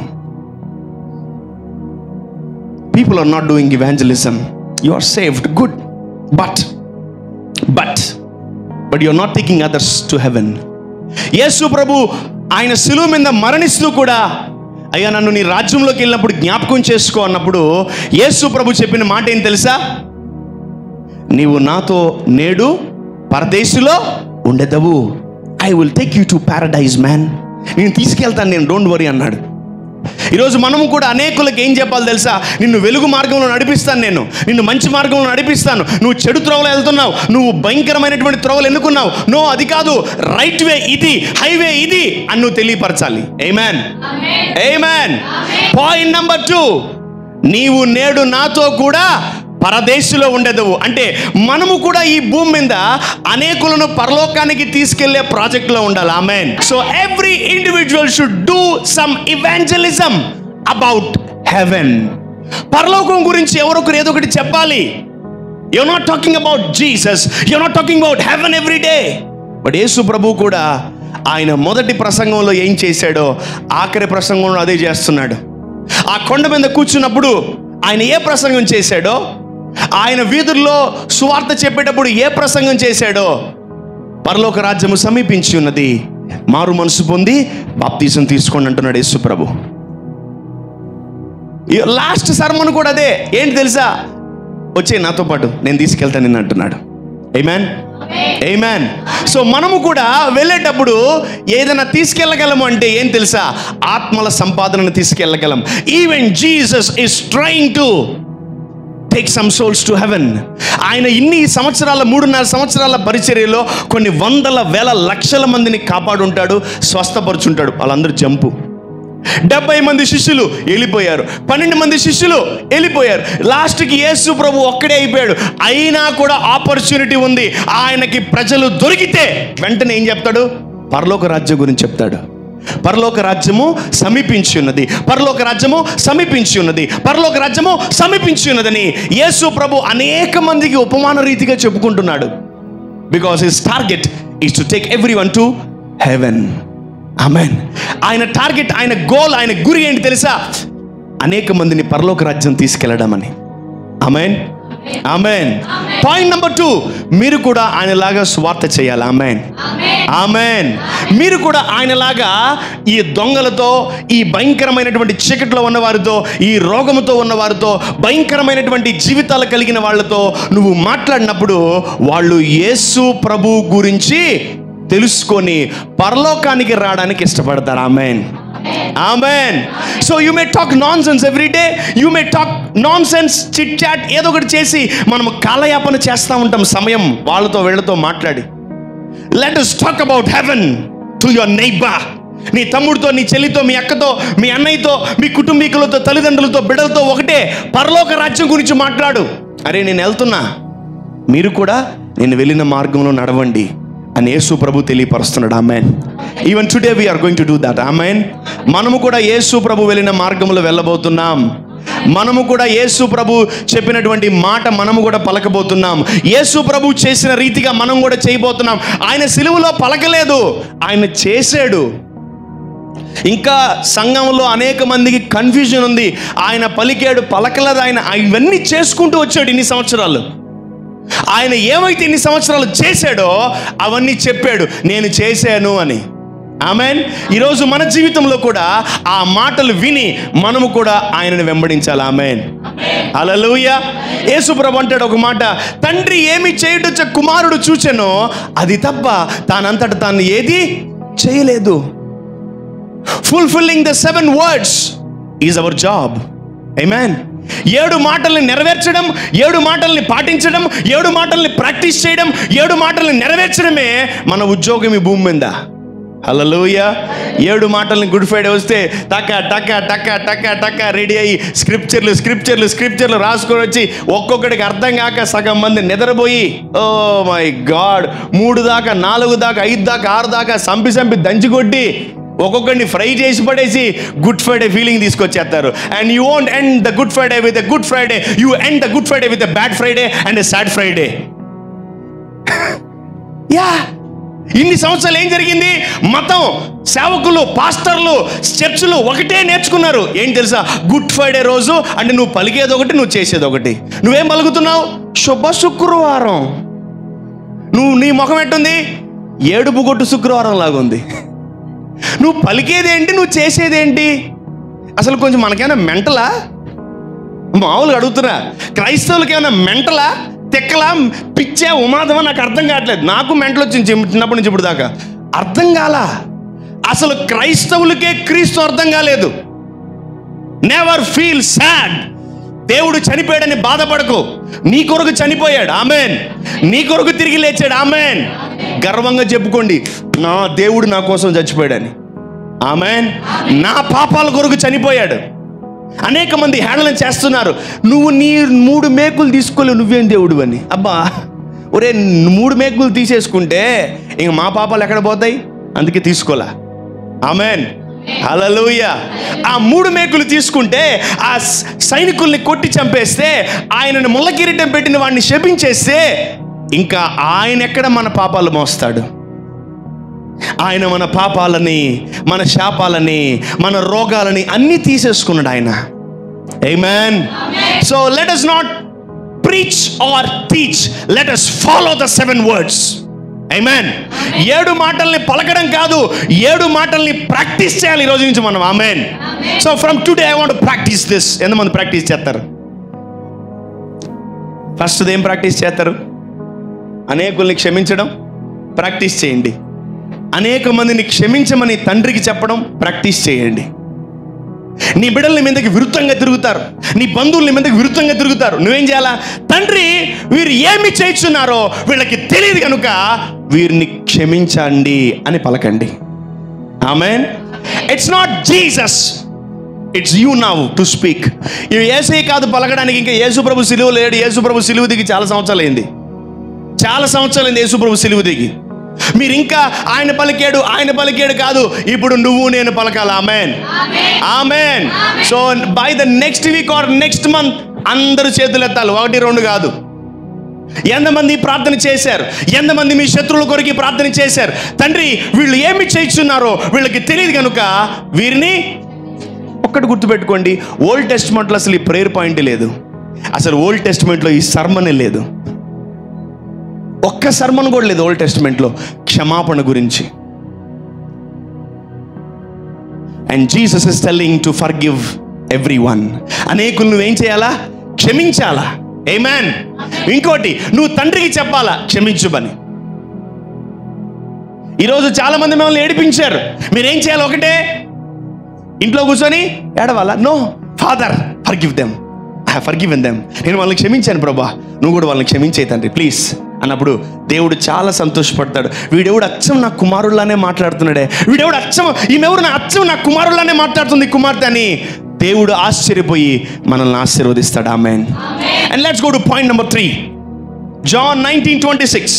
People are not doing evangelism. You are saved, good, but you are not taking others to heaven. Yesu ప్రభు ఆయన శిలువ మీద మరణిస్తూ కూడా, అయ్యా నన్ను నీ రాజ్యంలోకి వెళ్ళినప్పుడు జ్ఞాపకం చేసుకో అన్నప్పుడు యేసు ప్రభు చెప్పిన మాట ఏం తెలుసా? నీవు నాతో నేడు పరదేశులో ఉండెదవు. I will take you to paradise man. నేను తీసుకెళ్తాను, నేను, డోంట్ వరీ అన్నాడు. ఈరోజు మనము కూడా అనేకులకు ఏం చెప్పాలి తెలుసా? నిన్ను వెలుగు మార్గంలో నడిపిస్తాను, నిన్ను మంచి మార్గంలో నడిపిస్తాను. నువ్వు చెడు త్రోవలో వెళ్తున్నావు, నువ్వు భయంకరమైనటువంటి త్రోవలు ఎన్నుకున్నావు, నో అది కాదు, రైట్ వే ఇది, హైవే ఇది అని నువ్వు తెలియపరచాలి. ఆమేన్, ఆమేన్. పాయింట్ నెంబర్ 2, నీవు నేడు నాతో కూడా పరదేశులో ఉండేదవు. అంటే మనము కూడా ఈ భూమి మీద అనేకులను పరలోకానికి తీసుకెళ్లే ప్రాజెక్ట్లో ఉండాలి. Amen. So every individual should do some evangelism about heaven. పరలోకం గురించి ఎవరొకరు ఏదో ఒకటి చెప్పాలి. You're not talking about Jesus, you're not talking about heaven every day. But Yesu ప్రభు కూడా ఆయన మొదటి ప్రసంగంలో ఏం చేశాడో ఆఖరి ప్రసంగంలో అదే చేస్తున్నాడు. ఆ కొండ మీద కూర్చున్నప్పుడు ఆయన ఏ ప్రసంగం చేశాడో, ఆయన వీధుల్లో సువార్త చెప్పేటప్పుడు ఏ ప్రసంగం చేశాడో, పరలోక రాజ్యము సమీపించి ఉన్నది, మారు మనసు పొంది బాప్తీసం తీసుకోండి అంటున్నాడు యేసు ప్రభు. లాస్ట్ సర్మన్ కూడా అదే. ఏంటి తెలుసా? వచ్చే నాతో పాటు, నేను తీసుకెళ్తాను నిన్ను అంటున్నాడు. ఆమేన్, ఆమేన్. సో మనము కూడా వెళ్ళేటప్పుడు ఏదైనా తీసుకెళ్ళగలము అంటే ఏం తెలుసా? ఆత్మల సంపాదనను తీసుకెళ్ళగలం. Even Jesus is trying to take some souls to heaven. ఆయన ఇన్ని సంవత్సరాల 3.5 సంవత్సరాల పరిచర్యలో కొన్ని వందల వేల లక్షల మందిని కాపాడుంటాడు, స్వస్థపరుచుంటాడు. వాళ్ళందరూ జంపు. 70 మంది శిష్యులు వెళ్ళిపోయారు, 12 మంది శిష్యులు వెళ్ళిపోయారు. లాస్ట్కి యేసు ప్రభు ఒక్కడే అయిపోయాడు. అయినా కూడా ఆపర్చునిటీ ఉంది. ఆయనకి ప్రజలు దొరికితే వెంటనే ఏం చెప్తాడు? పరలోక రాజ్యం గురించి చెప్తాడు. పరలోక రాజ్యము సమీపించి ఉన్నది, పరలోక రాజ్యము సమీపించి ఉన్నది, పరలోక రాజ్యము సమీపించి ఉన్నదని యేసు ప్రభు అనేక మందికి ఉపమాన రీతిగా చెప్పుకుంటున్నాడు. Because his target is to take everyone to heaven. Amen. ఆయన టార్గెట్, ఆయన గోల్, ఆయన గురి ఏంటి తెలుసా? అనేక మందిని పరలోక రాజ్యం తీసుకెళ్లడం అని. ఆమేన్, ఆమేన్. పాయింట్ నెంబర్ 2, మీరు కూడా ఆయనలాగా స్వార్థ చేయాలి. ఆమేన్, ఆమేన్. మీరు కూడా ఆయనలాగా ఈ దొంగలతో, ఈ భయంకరమైనటువంటి చీకట్లో ఉన్నవారితో, ఈ రోగముతో ఉన్నవారితో, భయంకరమైనటువంటి జీవితాలు కలిగిన వాళ్ళతో నువ్వు మాట్లాడినప్పుడు వాళ్ళు యేసు ప్రభు గురించి తెలుసుకొని పరలోకానికి రావడానికి ఇష్టపడతారు. Amen, amen. So you may talk nonsense every day, you may talk nonsense, chit chat ఏదో ఒకటి చేసి మనం కాలయాపన చేస్తూ ఉంటాం సమయం వాళ్ళతో వీళ్ళతో మాట్లాడి. Let us talk about heaven to your neighbor. నీ తమ్ముడితో, నీ చెల్లితో, మీ అక్కతో, మీ అన్నయ్యతో, మీ కుటుంబీకులతో, తల్లిదండ్రులతో, బిడ్డలతో ఒకటే పరలోక రాజ్యం గురించి మాట్లాడు. అరే నేను వెళ్తున్నా, మీరు కూడా నేను వెళ్ళిన మార్గంలో నడవండి అని యేసు ప్రభు తెలియపరుస్తున్నాడు. Amen. Even today we're going to do that. Amen. మనము కూడా యేసు ప్రభు వెళ్ళిన మార్గంలో వెళ్ళబోతున్నాం. మనము కూడా యేసు ప్రభు చెప్పినటువంటి మాట మనము కూడా పలకబోతున్నాం. యేసు ప్రభు చేసిన రీతిగా మనం కూడా చేయబోతున్నాం. ఆయన సిలువలో పలకలేదు, ఆయన చేశాడు. ఇంకా సంఘంలో అనేక మందికి కన్ఫ్యూజన్ ఉంది. ఆయన పలికాడు, పలకలేదు. ఆయన ఇవన్నీ చేసుకుంటూ వచ్చాడు ఇన్ని సంవత్సరాలు. ఆయన ఏమైతే ఇన్ని సంవత్సరాలు చేశాడో అవన్నీ చెప్పాడు, నేను చేశాను అని. ఆమేన్. ఈరోజు మన జీవితంలో కూడా ఆ మాటలు విని మనము కూడా ఆయనను వెంబడించాలి. ఆమేన్, హల్లెలూయా. యేసు ప్రభు అంటాడు ఒక మాట, తండ్రి ఏమి చేయుట కుమారుడు చూచెనో అది తప్ప తానంతట తాను ఏది చేయలేదు. Fulfilling the 7 words is our job. Amen. 7 మాటల్ని నెరవేర్చడం, 7 మాటల్ని పాటించడం, 7 మాటల్ని ప్రాక్టీస్ చేయడం, 7 మాటల్ని నెరవేర్చడమే మన ఉద్యోగం ఈ భూమి మీద. హల్లెలూయా. 7 మాటల్ని గుడ్ ఫ్రైడే వస్తే టక్క టక్క టక్క టక్క టక్క రెడీ అయ్యి స్క్రిప్చర్లు రాసుకొని వచ్చి ఒక్కొక్కడికి అర్థం కాక సగం మంది నిద్రపోయి, ఓ మై గాడ్, 3 దాకా 4 దాకా 5 దాకా 6 దాకా సంపి దంచి కొట్టి ఒక్కొక్కడిని ఫ్రై చేసి పడేసి గుడ్ ఫ్రైడే ఫీలింగ్ తీసుకొచ్చేస్తారు. And you won't end the Good Friday with a good Friday, you end the Good Friday with a bad Friday and a sad Friday. Yeah, ఇన్ని సంవత్సరాలు ఏం జరిగింది? మతం, సేవకులు, పాస్టర్లు, చర్చిలు ఒకటే నేర్చుకున్నారు. ఏం తెలుసా? గుడ్ ఫ్రైడే రోజు అంటే నువ్వు పలికేది ఒకటి, నువ్వు చేసేది ఒకటి. నువ్వేం పలుకుతున్నావు? శుభ శుక్రవారం. నీ ముఖం ఎట్టుంది? ఏడుపు కొట్టు శుక్రవారం లాగా ఉంది. నువ్వు పలికేదేంటి, నువ్వు చేసేదేంటి? అసలు కొంచెం మనకేమైనా మెంటలా? మామూలుగా అడుగుతున్నా, క్రైస్తవులకి ఏమైనా మెంటలా, తెక్కలా, పిచ్చా, ఉమాదమా? నాకు అర్థం కావట్లేదు. నాకు మెంటలు వచ్చింది చిన్నప్పటి నుంచి ఇప్పుడు దాకా. అర్థం కాలా. అసలు క్రైస్తవులకే క్రీస్తు అర్థం కాలేదు. Never feel sad. దేవుడు చనిపోయాడని బాధపడకు. నీ కొరకు చనిపోయాడు, ఆమెన్. నీ కొరకు తిరిగి లేచాడు, ఆమెన్. గర్వంగా చెప్పుకోండి, నా దేవుడు నా కోసం చచ్చిపోయాడని, ఆమెన్. నా పాపాల కొరకు చనిపోయాడు. అనేక మంది హేళన చేస్తున్నారు, నువ్వు నీ 3 మేకులు తీసుకోలేవు, నువ్వేం దేవుడు అని. అబ్బా, ఒరే, 3 మేకులు తీసేసుకుంటే ఇంక మా పాపాలు ఎక్కడ పోతాయి? అందుకే తీసుకోలే, ఆమెన్. హల్లెలూయా. ఆ 3 మేకులు తీసుకుంటే ఆ సైనికుల్ని కొట్టి చంపేస్తే, ఆయనను ముళ్ళ కిరీటం పెట్టిన వాడిని శపించేస్తే, ఇంకా ఆయన ఎక్కడ మన పాపాలు మోస్తాడు? ఆయన మన పాపాలని, మన శాపాలని, మన రోగాలని అన్నీ తీసేసుకున్నాడు ఆయన. Amen. So let us not preach or teach, let us follow the 7 words. Amen. 7 మాటల్ని పలకడం కాదు, 7 మాటల్ని ప్రాక్టీస్ చేయాలి ఈ రోజు నుంచి మనం, amen. So from today I want to practise this. ఎంతమంది ప్రాక్టీస్ చేస్తారు? ఫస్ట్ ఏం ప్రాక్టీస్ చేస్తారు? అనేకుల్ని క్షమించడం ప్రాక్టీస్ చేయండి. అనేక మందిని క్షమించమని తండ్రికి చెప్పడం ప్రాక్టీస్ చేయండి. నీ బిడ్డల మీదకి విరుద్ధంగా తిరుగుతారు, నీ బంధువుల మీదకి విరుద్ధంగా తిరుగుతారు. నువ్వేం చేయాలా? తండ్రి, వీరు ఏమి చేస్తున్నారో వీళ్ళకి తెలియదు కనుక వీరిని క్షమించండి అని పలకండి, amen. It's not Jesus, it's you now to speak. ఇవి యేసయ్య కాదు పలకడానికి. ఇంకా యేసుప్రభు సిలువ లేడు. యేసుప్రభు సిలువ దిగి చాలా సంవత్సరాలు అయింది. యేసుప్రభు సిలువ దిగి. మీరు ఇంకా ఆయన పలికాడు కాదు, ఇప్పుడు నువ్వు నేను పలకాలి, amen, amen. So by the next week or next month అందరూ చేతులు ఎత్తాలి, 1, 2 కాదు. ఎంతమంది ప్రార్థన చేశారు? ఎంతమంది మీ శత్రువుల కొరకు ప్రార్థన చేశారు? తండ్రి, వీళ్ళు ఏమి చేస్తున్నారో వీళ్ళకి తెలియదు కనుక వీరిని. ఒక్కటి గుర్తుపెట్టుకోండి, ఓల్డ్ టెస్ట్మెంట్లో అసలు ఈ ప్రేయర్ పాయింట్ లేదు. అసలు ఓల్డ్ టెస్ట్మెంట్లో ఈ సర్మనే లేదు. ఒక్క సర్మన్ కూడా లేదు ఓల్డ్ టెస్ట్మెంట్లో క్షమాపణ గురించి. And Jesus is telling to forgive everyone. అనేకులు నువ్వేం చేయాలా? క్షమించాలా, ఆమేన్. ఇంకోటి, నువ్వు తండ్రికి చెప్పాలా క్షమించుమని. ఈరోజు చాలా మంది మిమ్మల్ని ఏడిపించారు. మీరేం చేయాలి? ఒకటే, ఇంట్లో కూర్చొని ఏడవాలా? No, father forgive them, I have forgiven them. నేను వాళ్ళని క్షమించాను ప్రభా, నువ్వు కూడా వాళ్ళని క్షమించే తండ్రి ప్లీజ్ అన్నప్పుడు దేవుడు చాలా సంతోషపడతాడు. వీడెవడు అచ్చం నా కుమారుల్లానే మాట్లాడుతున్నాడే, వీడెవడు అచ్చం, ఈమెవరు నా అచ్చం నా కుమారుల్లానే మాట్లాడుతుంది కుమార్తె అని దేవుడు ఆశ్చర్యపోయి మనల్ని ఆశీర్వదిస్తాడు, amen. And let's go to point number 3, John 19:26.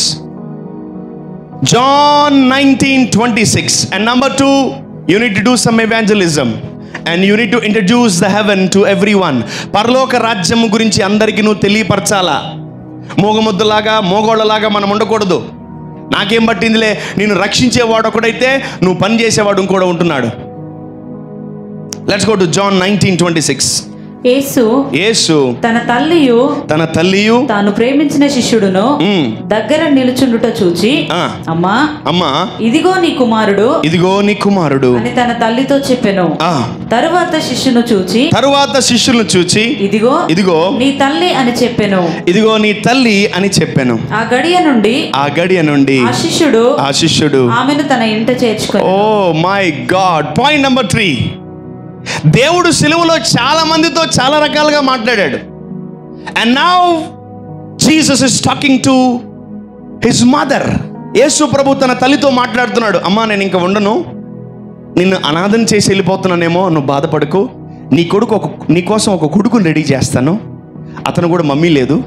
John 19:26. And number 2, you need to do some evangelism and you need to introduce the heaven to everyone. పరలోక రాజ్యం గురించి అందరికీ నువ్వు తెలియపరచాలా. మోగముద్దలాగా, మోగోళ్ళలాగా మనం ఉండకూడదు. నాకేం పట్టిందిలే, నేను రక్షించేవాడు ఒకడైతే నువ్వు పని చేసేవాడు ఇంకోడు ఉంటున్నాడు. Let's go to John 19:26. Yesu తన తల్లియు తాను ప్రేమించిన శిష్యుడును దగ్గర నిలుచుండుట చూచి, అమ్మా ఇదిగో నీ కుమారుడు అని తన తల్లితో చెప్పెను. తరువాత శిష్యును చూచి ఇదిగో నీ తల్లి అని చెప్పెను. ఆ గడియ నుండి ఆ శిష్యుడు ఆమెను తన ఇంట చేర్చుకొని. Oh my God. Point number 3, దేవుడు సిలువలో చాలా మందితో చాలా రకాలుగా మాట్లాడాడు. And now Jesus is talking to his mother. Yesu ప్రభు తన తల్లితో మాట్లాడుతున్నాడు, అమ్మా నేను ఇంకా ఉండను, నిన్ను అనాథం చేసి వెళ్ళిపోతున్నానేమో, నువ్వు బాధపడకు, నీ కోసం ఒక కొడుకుని రెడీ చేస్తాను, అతను కూడా మమ్మీ లేదు,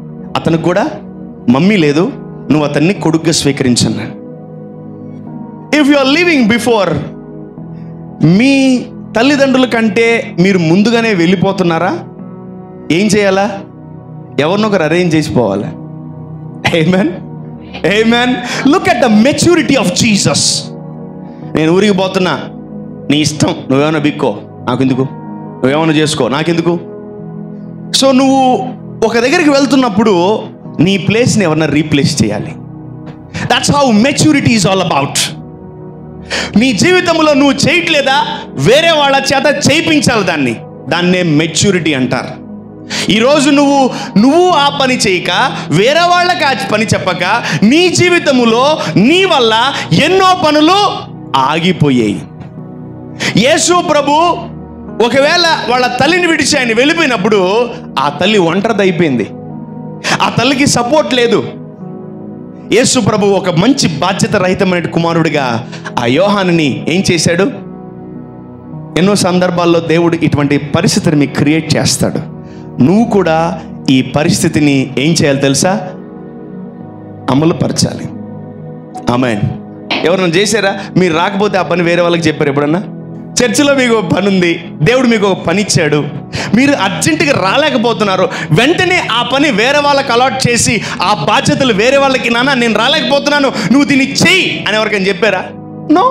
నువ్వు అతన్ని కొడుకుగా స్వీకరించన్నాడు. If you are living before, మీ తల్లిదండ్రుల కంటే మీరు ముందుగానే వెళ్ళిపోతున్నారా, ఏం చేయాలా? ఎవరినొకరు అరేంజ్ చేసిపోవాలి. Amen, amen. Look at the maturity of Jesus. నేను ఊరికి పోతున్నా, నీ ఇష్టం, నువ్వేమైనా బిక్కో, నాకెందుకు, నువ్వేమైనా చేసుకో, నాకెందుకు. సో నువ్వు ఒక దగ్గరికి వెళ్తున్నప్పుడు నీ ప్లేస్ని ఎవరన్నా రీప్లేస్ చేయాలి. That's how maturity is all about. నీ జీవితంలో నువ్వు చేయట్లేదా, వేరే వాళ్ళ చేత చేయించాలి, దాన్నే మెచ్యూరిటీ అంటారు. ఈరోజు నువ్వు ఆ పని చేయక, వేరే వాళ్ళకి ఆ పని చెప్పక, నీ జీవితంలో నీ వల్ల ఎన్నో పనులు ఆగిపోయాయి. యేసు ప్రభు ఒకవేళ వాళ్ళ తల్లిని విడిచి ఆయన వెళ్ళిపోయినప్పుడు ఆ తల్లి ఒంటరిదైపోయింది, ఆ తల్లికి సపోర్ట్ లేదు. యేసు ప్రభు ఒక మంచి బాధ్యత రహితమైన కుమారుడిగా ఆ యోహానుని ఏం చేశాడు? ఎన్నో సందర్భాల్లో దేవుడు ఇటువంటి పరిస్థితిని మీకు క్రియేట్ చేస్తాడు. నువ్వు కూడా ఈ పరిస్థితిని ఏం చేయాలి తెలుసా? అమలుపరచాలి. ఆమేన్. ఎవరన్నా చేశారా? మీరు రాకపోతే ఆ పని వేరే వాళ్ళకి చెప్పారు ఎప్పుడన్నా? చర్చిలో మీకు ఒక పని ఉంది, దేవుడు మీకు ఒక పని ఇచ్చాడు, మీరు అర్జెంటుగా రాలేకపోతున్నారు, వెంటనే ఆ పని వేరే వాళ్ళకి అలాట్ చేసి ఆ బాధ్యతలు వేరే వాళ్ళకి, నాన్న నేను రాలేకపోతున్నాను, నువ్వు దీన్ని చెయ్యి అని ఎవరికైనా చెప్పారా? నో.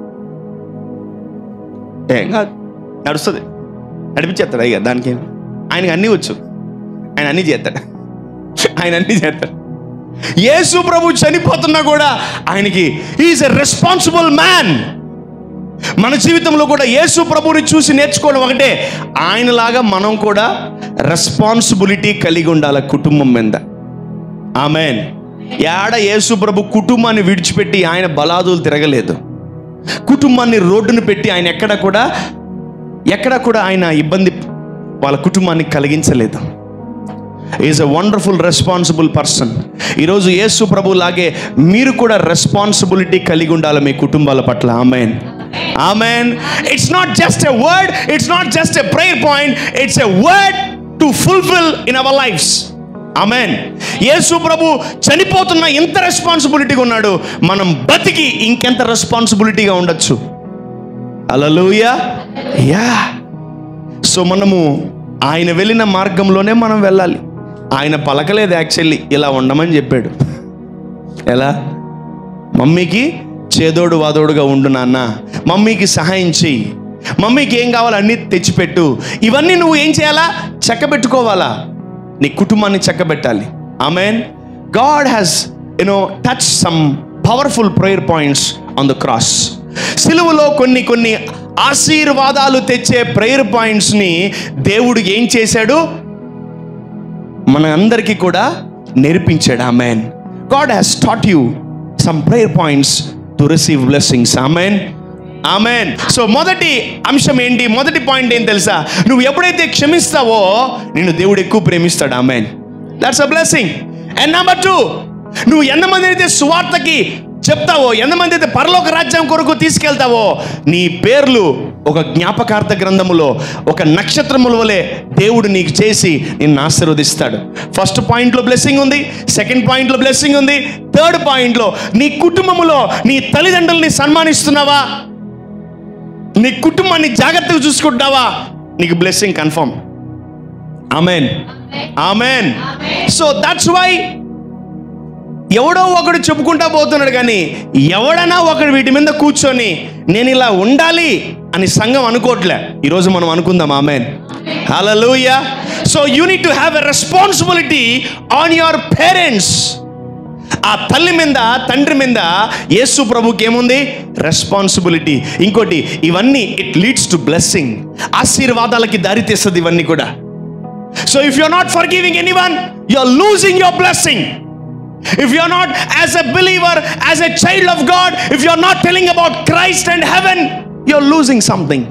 ఏం కాదు, నడుస్తుంది, నడిపించేస్తాడు. అయ్యా దానికి ఆయనకి అన్నీ వచ్చు, ఆయన అన్నీ చేస్తాడు. యేసు ప్రభు చనిపోతున్నా కూడా ఆయనకి హీఈస్ ఎ రెస్పాన్సిబుల్ మ్యాన్. మన జీవితంలో కూడా యేసు ప్రభువుని చూసి నేర్చుకోవడం ఒకటే, ఆయనలాగా మనం కూడా రెస్పాన్సిబిలిటీ కలిగి ఉండాలి కుటుంబం మీద. ఆమేన్. యేసు ప్రభు కుటుంబాన్ని విడిచిపెట్టి ఆయన బలాదులు తిరగలేదు, కుటుంబాన్ని రోడ్డును పెట్టి ఆయన ఎక్కడ కూడా ఆయన ఇబ్బంది వాళ్ళ కుటుంబాన్ని కలిగించలేదు. Is a wonderful responsible person. ఈరోజు యేసు ప్రభు లాగే మీరు కూడా రెస్పాన్సిబిలిటీ కలిగి ఉండాలి మీ కుటుంబాల పట్ల. Amen, amen. It's not just a word, it's not just a prayer point, it's a word to fulfil in our lives. Amen. Yesu ప్రభు చనిపోతున్న ఎంత రెస్పాన్సిబిలిటీగా ఉన్నాడు, మనం బతికి ఇంకెంత రెస్పాన్సిబిలిటీగా ఉండొచ్చు. హల్లెలూయా. యా. సో మనము ఆయన వెళ్ళిన మార్గంలోనే మనం వెళ్ళాలి. ఆయన పలకలేదు, యాక్చువల్లీ ఇలా ఉండమని చెప్పాడు. ఎలా? మమ్మీకి చేదోడు వాదోడుగా ఉండు నాన్న, మమ్మీకి సహాయం చెయ్యి, మమ్మీకి ఏం కావాలో అన్నీ తెచ్చిపెట్టు. ఇవన్నీ నువ్వు ఏం చేయాలా? చక్కబెట్టుకోవాలా, నీ కుటుంబాన్ని చక్కబెట్టాలి. Amen. God has touch some powerful prayer points on the cross. సిలువలో కొన్ని ఆశీర్వాదాలు తెచ్చే ప్రేయర్ పాయింట్స్ని దేవుడు ఏం చేశాడు? మన అందరికీ కూడా నేర్పించాడు. Amen. God has taught you some prayer points to receive blessings. Amen, amen. So మొదటి అంశం ఏంటి? మొదటి పాయింట్ ఏంటి తెలుసా? నువ్వు ఎప్పుడైతే క్షమిస్తావో నిన్ను దేవుడు ఎక్కువ ప్రేమిస్తాడు. Amen. That's a blessing. And number 2, నువ్వు ఎంతమంది అయితే సువార్తకి చెప్తావో, ఎంతమంది అయితే పరలోక రాజ్యం కొరకు తీసుకెళ్తావో, నీ పేర్లు ఒక జ్ఞాపకార్థ గ్రంథములో ఒక నక్షత్రముల వలె దేవుడు నీకు చేసి నిన్ను ఆశీర్వదిస్తాడు. ఫస్ట్ పాయింట్లో బ్లెస్సింగ్ ఉంది, సెకండ్ పాయింట్లో బ్లెస్సింగ్ ఉంది, థర్డ్ పాయింట్లో నీ కుటుంబములో నీ తల్లిదండ్రుల్ని సన్మానిస్తున్నావా, నీ కుటుంబాన్ని జాగ్రత్తగా చూసుకుంటున్నావా, నీకు blessing confirm. Amen, amen. So that's why ఎవడో ఒకడు చెప్పుకుంటా పోతున్నాడు, కానీ ఎవడన్నా ఒకడు వీటి మీద కూర్చొని నేను ఇలా ఉండాలి అని సంఘం అనుకోవట్లే. ఈరోజు మనం అనుకుందాం. Amen, hallelujah. So you need to have a responsibility on your parents. ఆ తల్లి మీద, తండ్రి మీద యేసు ప్రభుకి ఏముంది? రెస్పాన్సిబిలిటీ. ఇంకోటి, ఇవన్నీ ఇట్ లీడ్స్ టు బ్లెస్సింగ్, ఆశీర్వాదాలకి దారితీస్తుంది ఇవన్నీ కూడా. So if you are not forgiving anyone, you are losing your blessing. If you are not as a believer, as a child of God, if you are not telling about Christ and heaven, you are losing something.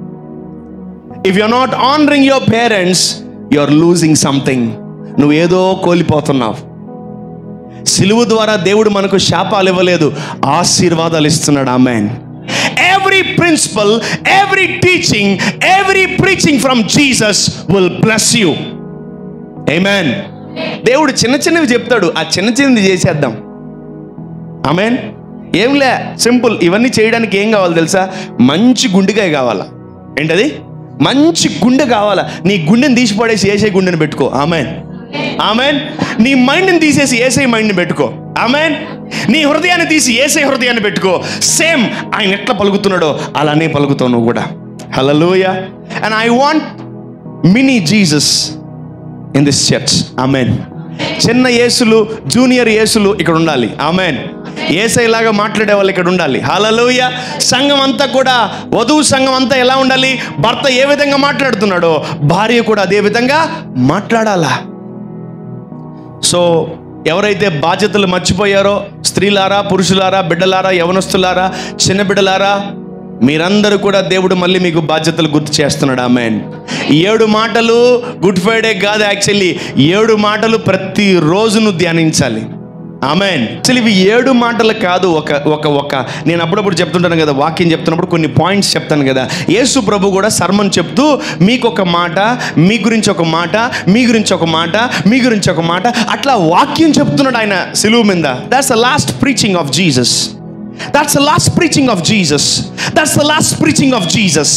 If you are not honoring your parents, you are losing something. నువ్వు ఏదో కోల్పోతున్నావు. సిలువ ద్వారా దేవుడు మనకు శాపాలు ఇవ్వలేదు, ఆశీర్వాదాలు ఇస్తున్నాడు. ఆమేన్. Every principle, every teaching, every preaching from Jesus will bless you. Amen. దేవుడు చిన్న చిన్నవి చెప్తాడు, ఆ చిన్న చిన్నది చేసేద్దాం. ఆమేన్. ఏంలే, సింపుల్. ఇవన్నీ చేయడానికి ఏం కావాలి తెలుసా? మంచి గుండెకాయ కావాలా. ఏంటది? మంచి గుండె కావాలా. నీ గుండెని తీసి పడేసి ఏసై గుండెని పెట్టుకో. ఆమేన్. ఆమేన్. నీ మైండ్ని తీసేసి ఏసై మైండ్ని పెట్టుకో. ఆమేన్. నీ హృదయాన్ని తీసి ఏసై హృదయాన్ని పెట్టుకో. సేమ్ ఆయన ఎట్లా పలుకుతున్నాడో అలానే పలుకుతావు నువ్వు కూడా. Hallelujah. And I want mini Jesus in this church. Amen. చిన్న యేసులు, జూనియర్ యేసులు ఇక్కడ ఉండాలి. ఆమేన్. యేసయ్యలాగా మాట్లాడే వాళ్ళు ఇక్కడ ఉండాలి. హల్లెలూయా. సంఘం అంతా కూడా, వధువు సంఘం అంతా ఎలా ఉండాలి? భర్త ఏ విధంగా మాట్లాడుతున్నాడో భార్య కూడా అదే విధంగా మాట్లాడాలా. సో ఎవరైతే బాధ్యతలు మర్చిపోయారో, స్త్రీలారా, పురుషులారా, బిడ్డలారా, యవనస్తులారా, చిన్న బిడ్డలారా, మీరందరూ కూడా దేవుడు మళ్ళీ మీకు బాధ్యతలు గుర్తు చేస్తున్నాడు. ఆమేన్. 7 మాటలు గుడ్ ఫ్రైడే కాదు, యాక్చువల్లీ 7 మాటలు ప్రతిరోజును ధ్యానించాలి. ఆమేన్. అసలు ఇవి 7 మాటలు కాదు. నేను అప్పుడప్పుడు చెప్తుంటాను కదా, వాక్యం చెప్తున్నప్పుడు కొన్ని పాయింట్స్ చెప్తాను కదా. యేసు ప్రభు కూడా సర్మన్ చెప్తూ మీకు ఒక మాట, మీ గురించి ఒక మాట, మీ గురించి ఒక మాట, మీ గురించి ఒక మాట, అట్లా వాక్యం చెప్తున్నాడు ఆయన సిలువ మీద. That's the last preaching of Jesus. That's the last preaching of Jesus. That's the last preaching of Jesus.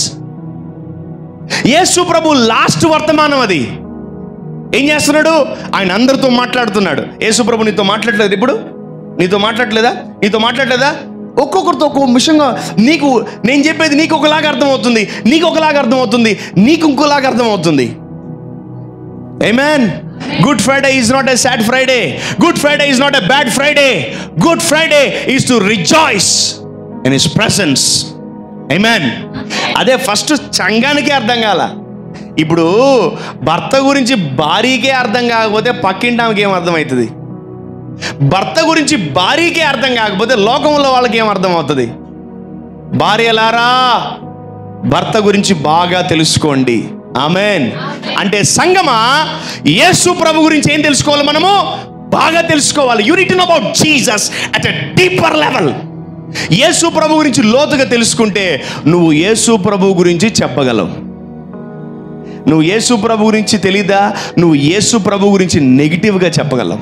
Yesu ప్రభు లాస్ట్ వర్తమానం అది. ఏం చేస్తున్నాడు? ఆయన అందరితో మాట్లాడుతున్నాడు. యేసు ప్రభు నీతో మాట్లాడలేదు ఇప్పుడు? నీతో మాట్లాడలేదా? ఒక్కొక్కరితో ఒక్కొక్క విషయంగా నీకు నేను చెప్పేది నీకు ఒకలాగా అర్థమవుతుంది, నీకు ఒకలాగా అర్థమవుతుంది, నీకు ఇంకోలాగా అర్థమవుతుంది. Amen. Good Friday is not a sad Friday. Good Friday is not a bad Friday. Good Friday is to rejoice in His presence. Amen. అదే ఫస్ట్ సంఘానికే అర్థం కాల. ఇప్పుడు భర్త గురించి భార్యకే అర్థం కాకపోతే పక్కింటానికి ఏం అర్థమవుతుంది? భర్త గురించి భార్యకే అర్థం కాకపోతే లోకంలో వాళ్ళకి ఏం అర్థం అవుతుంది? భార్యలారా, భర్త గురించి బాగా తెలుసుకోండి. ఆమేన్. అంటే సంగమా, యేసు ప్రభు గురించి ఏం తెలుసుకోవాలి? మనము బాగా తెలుసుకోవాలి. You need to know about Jesus at a deeper level. Yesu ప్రభు గురించి లోతుగా తెలుసుకుంటే నువ్వు యేసు ప్రభు గురించి చెప్పగలవు. నువ్వు యేసు ప్రభు గురించి తెలీదా, నువ్వు యేసు ప్రభు గురించి నెగిటివ్గా చెప్పగలవు.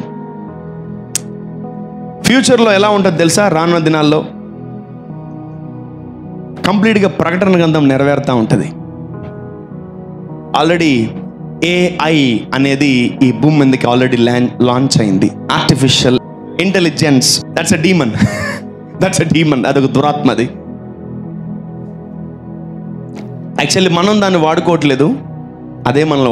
ఫ్యూచర్లో ఎలా ఉంటుంది తెలుసా? రానున్న దినాల్లో కంప్లీట్గా ప్రకటన గ్రంథం నెరవేరుతూ ఉంటుంది. ఆల్రెడీ AI అనేది ఈ భూమి మీదకి ఆల్రెడీ లాంచ్ అయింది. Artificial intelligence. That's a demon. అదొక దురాత్మది. యాక్చువల్లీ మనం దాన్ని వాడుకోవట్లేదు, అదే మనల్ని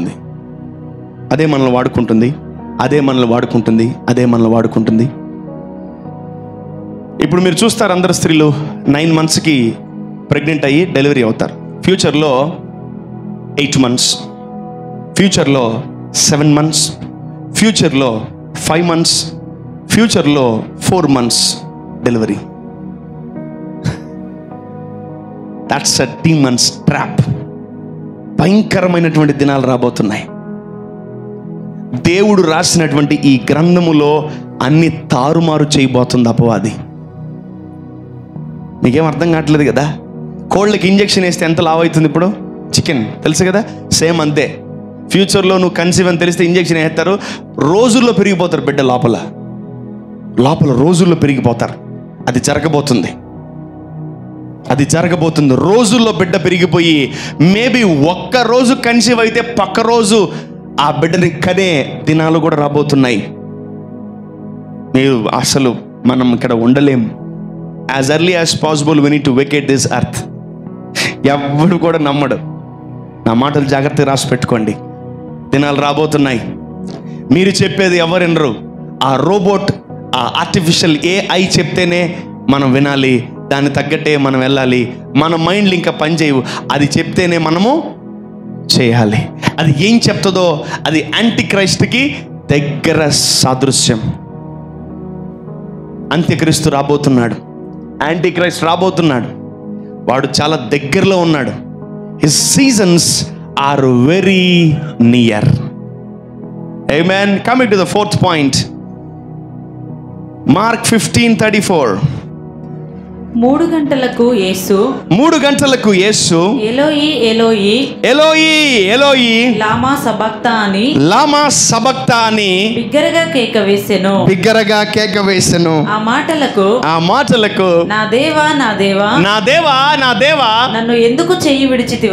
వాడుకుంటుంది. ఇప్పుడు మీరు చూస్తారు, అందరు స్త్రీలు 9 monthsకి ప్రెగ్నెంట్ అయ్యి డెలివరీ అవుతారు. ఫ్యూచర్లో 8 months, ఫ్యూచర్లో 7 months, ఫ్యూచర్లో 5 months, ఫ్యూచర్లో 4 months delivery. That's a demon's trap. భయంకరమైనటువంటి దినాలు రాబోతున్నాయి. దేవుడు రాసినటువంటి ఈ గ్రంథములో అన్ని తారుమారు చేయబోతుంది అపవాది. మీకేం అర్థం కావట్లేదు కదా? కోళ్ళకి ఇంజెక్షన్ వేస్తే ఎంత లావు అవుతుంది ఇప్పుడు? చికెన్ తెలుసు కదా, సేమ్ అంతే. ఫ్యూచర్లో నువ్వు కన్సీవ్ అని తెలిస్తే ఇంజెక్షన్ వేస్తారు, రోజుల్లో పెరిగిపోతారు బిడ్డ. లోపల రోజుల్లో పెరిగిపోతారు. అది జరగబోతుంది. రోజుల్లో బిడ్డ పెరిగిపోయి మేబీ ఒక్క రోజు కన్సీవ్ అయితే పక్క రోజు ఆ బిడ్డని కనే దినాలు కూడా రాబోతున్నాయి. మీరు అసలు మనం ఇక్కడ ఉండలేం. As early as possible we need to vacate this earth. ఎవడు కూడా నమ్మడు. నా మాటలు జాగ్రత్తగా రాసి పెట్టుకోండి. దినాలు రాబోతున్నాయి. మీరు చెప్పేది ఎవరు వినరు. ఆ రోబోట్, ఆ ఆర్టిఫిషియల్ AI చెప్తేనే మనం వినాలి, దాన్ని తగ్గట్టే మనం వెళ్ళాలి. మన మైండ్లు ఇంకా పనిచేయవు. అది చెప్తేనే మనము చేయాలి. అది ఏం చెప్తుందో అది యాంటీ క్రైస్ట్కి దగ్గర సాదృశ్యం. అంత్యక్రీస్తు రాబోతున్నాడు. యాంటీ క్రైస్ట్ రాబోతున్నాడు. వాడు చాలా దగ్గరలో ఉన్నాడు. His seasons are very near. Amen. Coming to the 4th point. Mark 15:34. 3 గంటలకు యేసు ఎలోయి ఎలోయి ఎలోయి ఎలోయి లామా సబక్తా అని బిగ్గరగా కేక వేసెను. ఆ మాటలకు నా దేవా నన్ను ఎందుకు చెయ్యి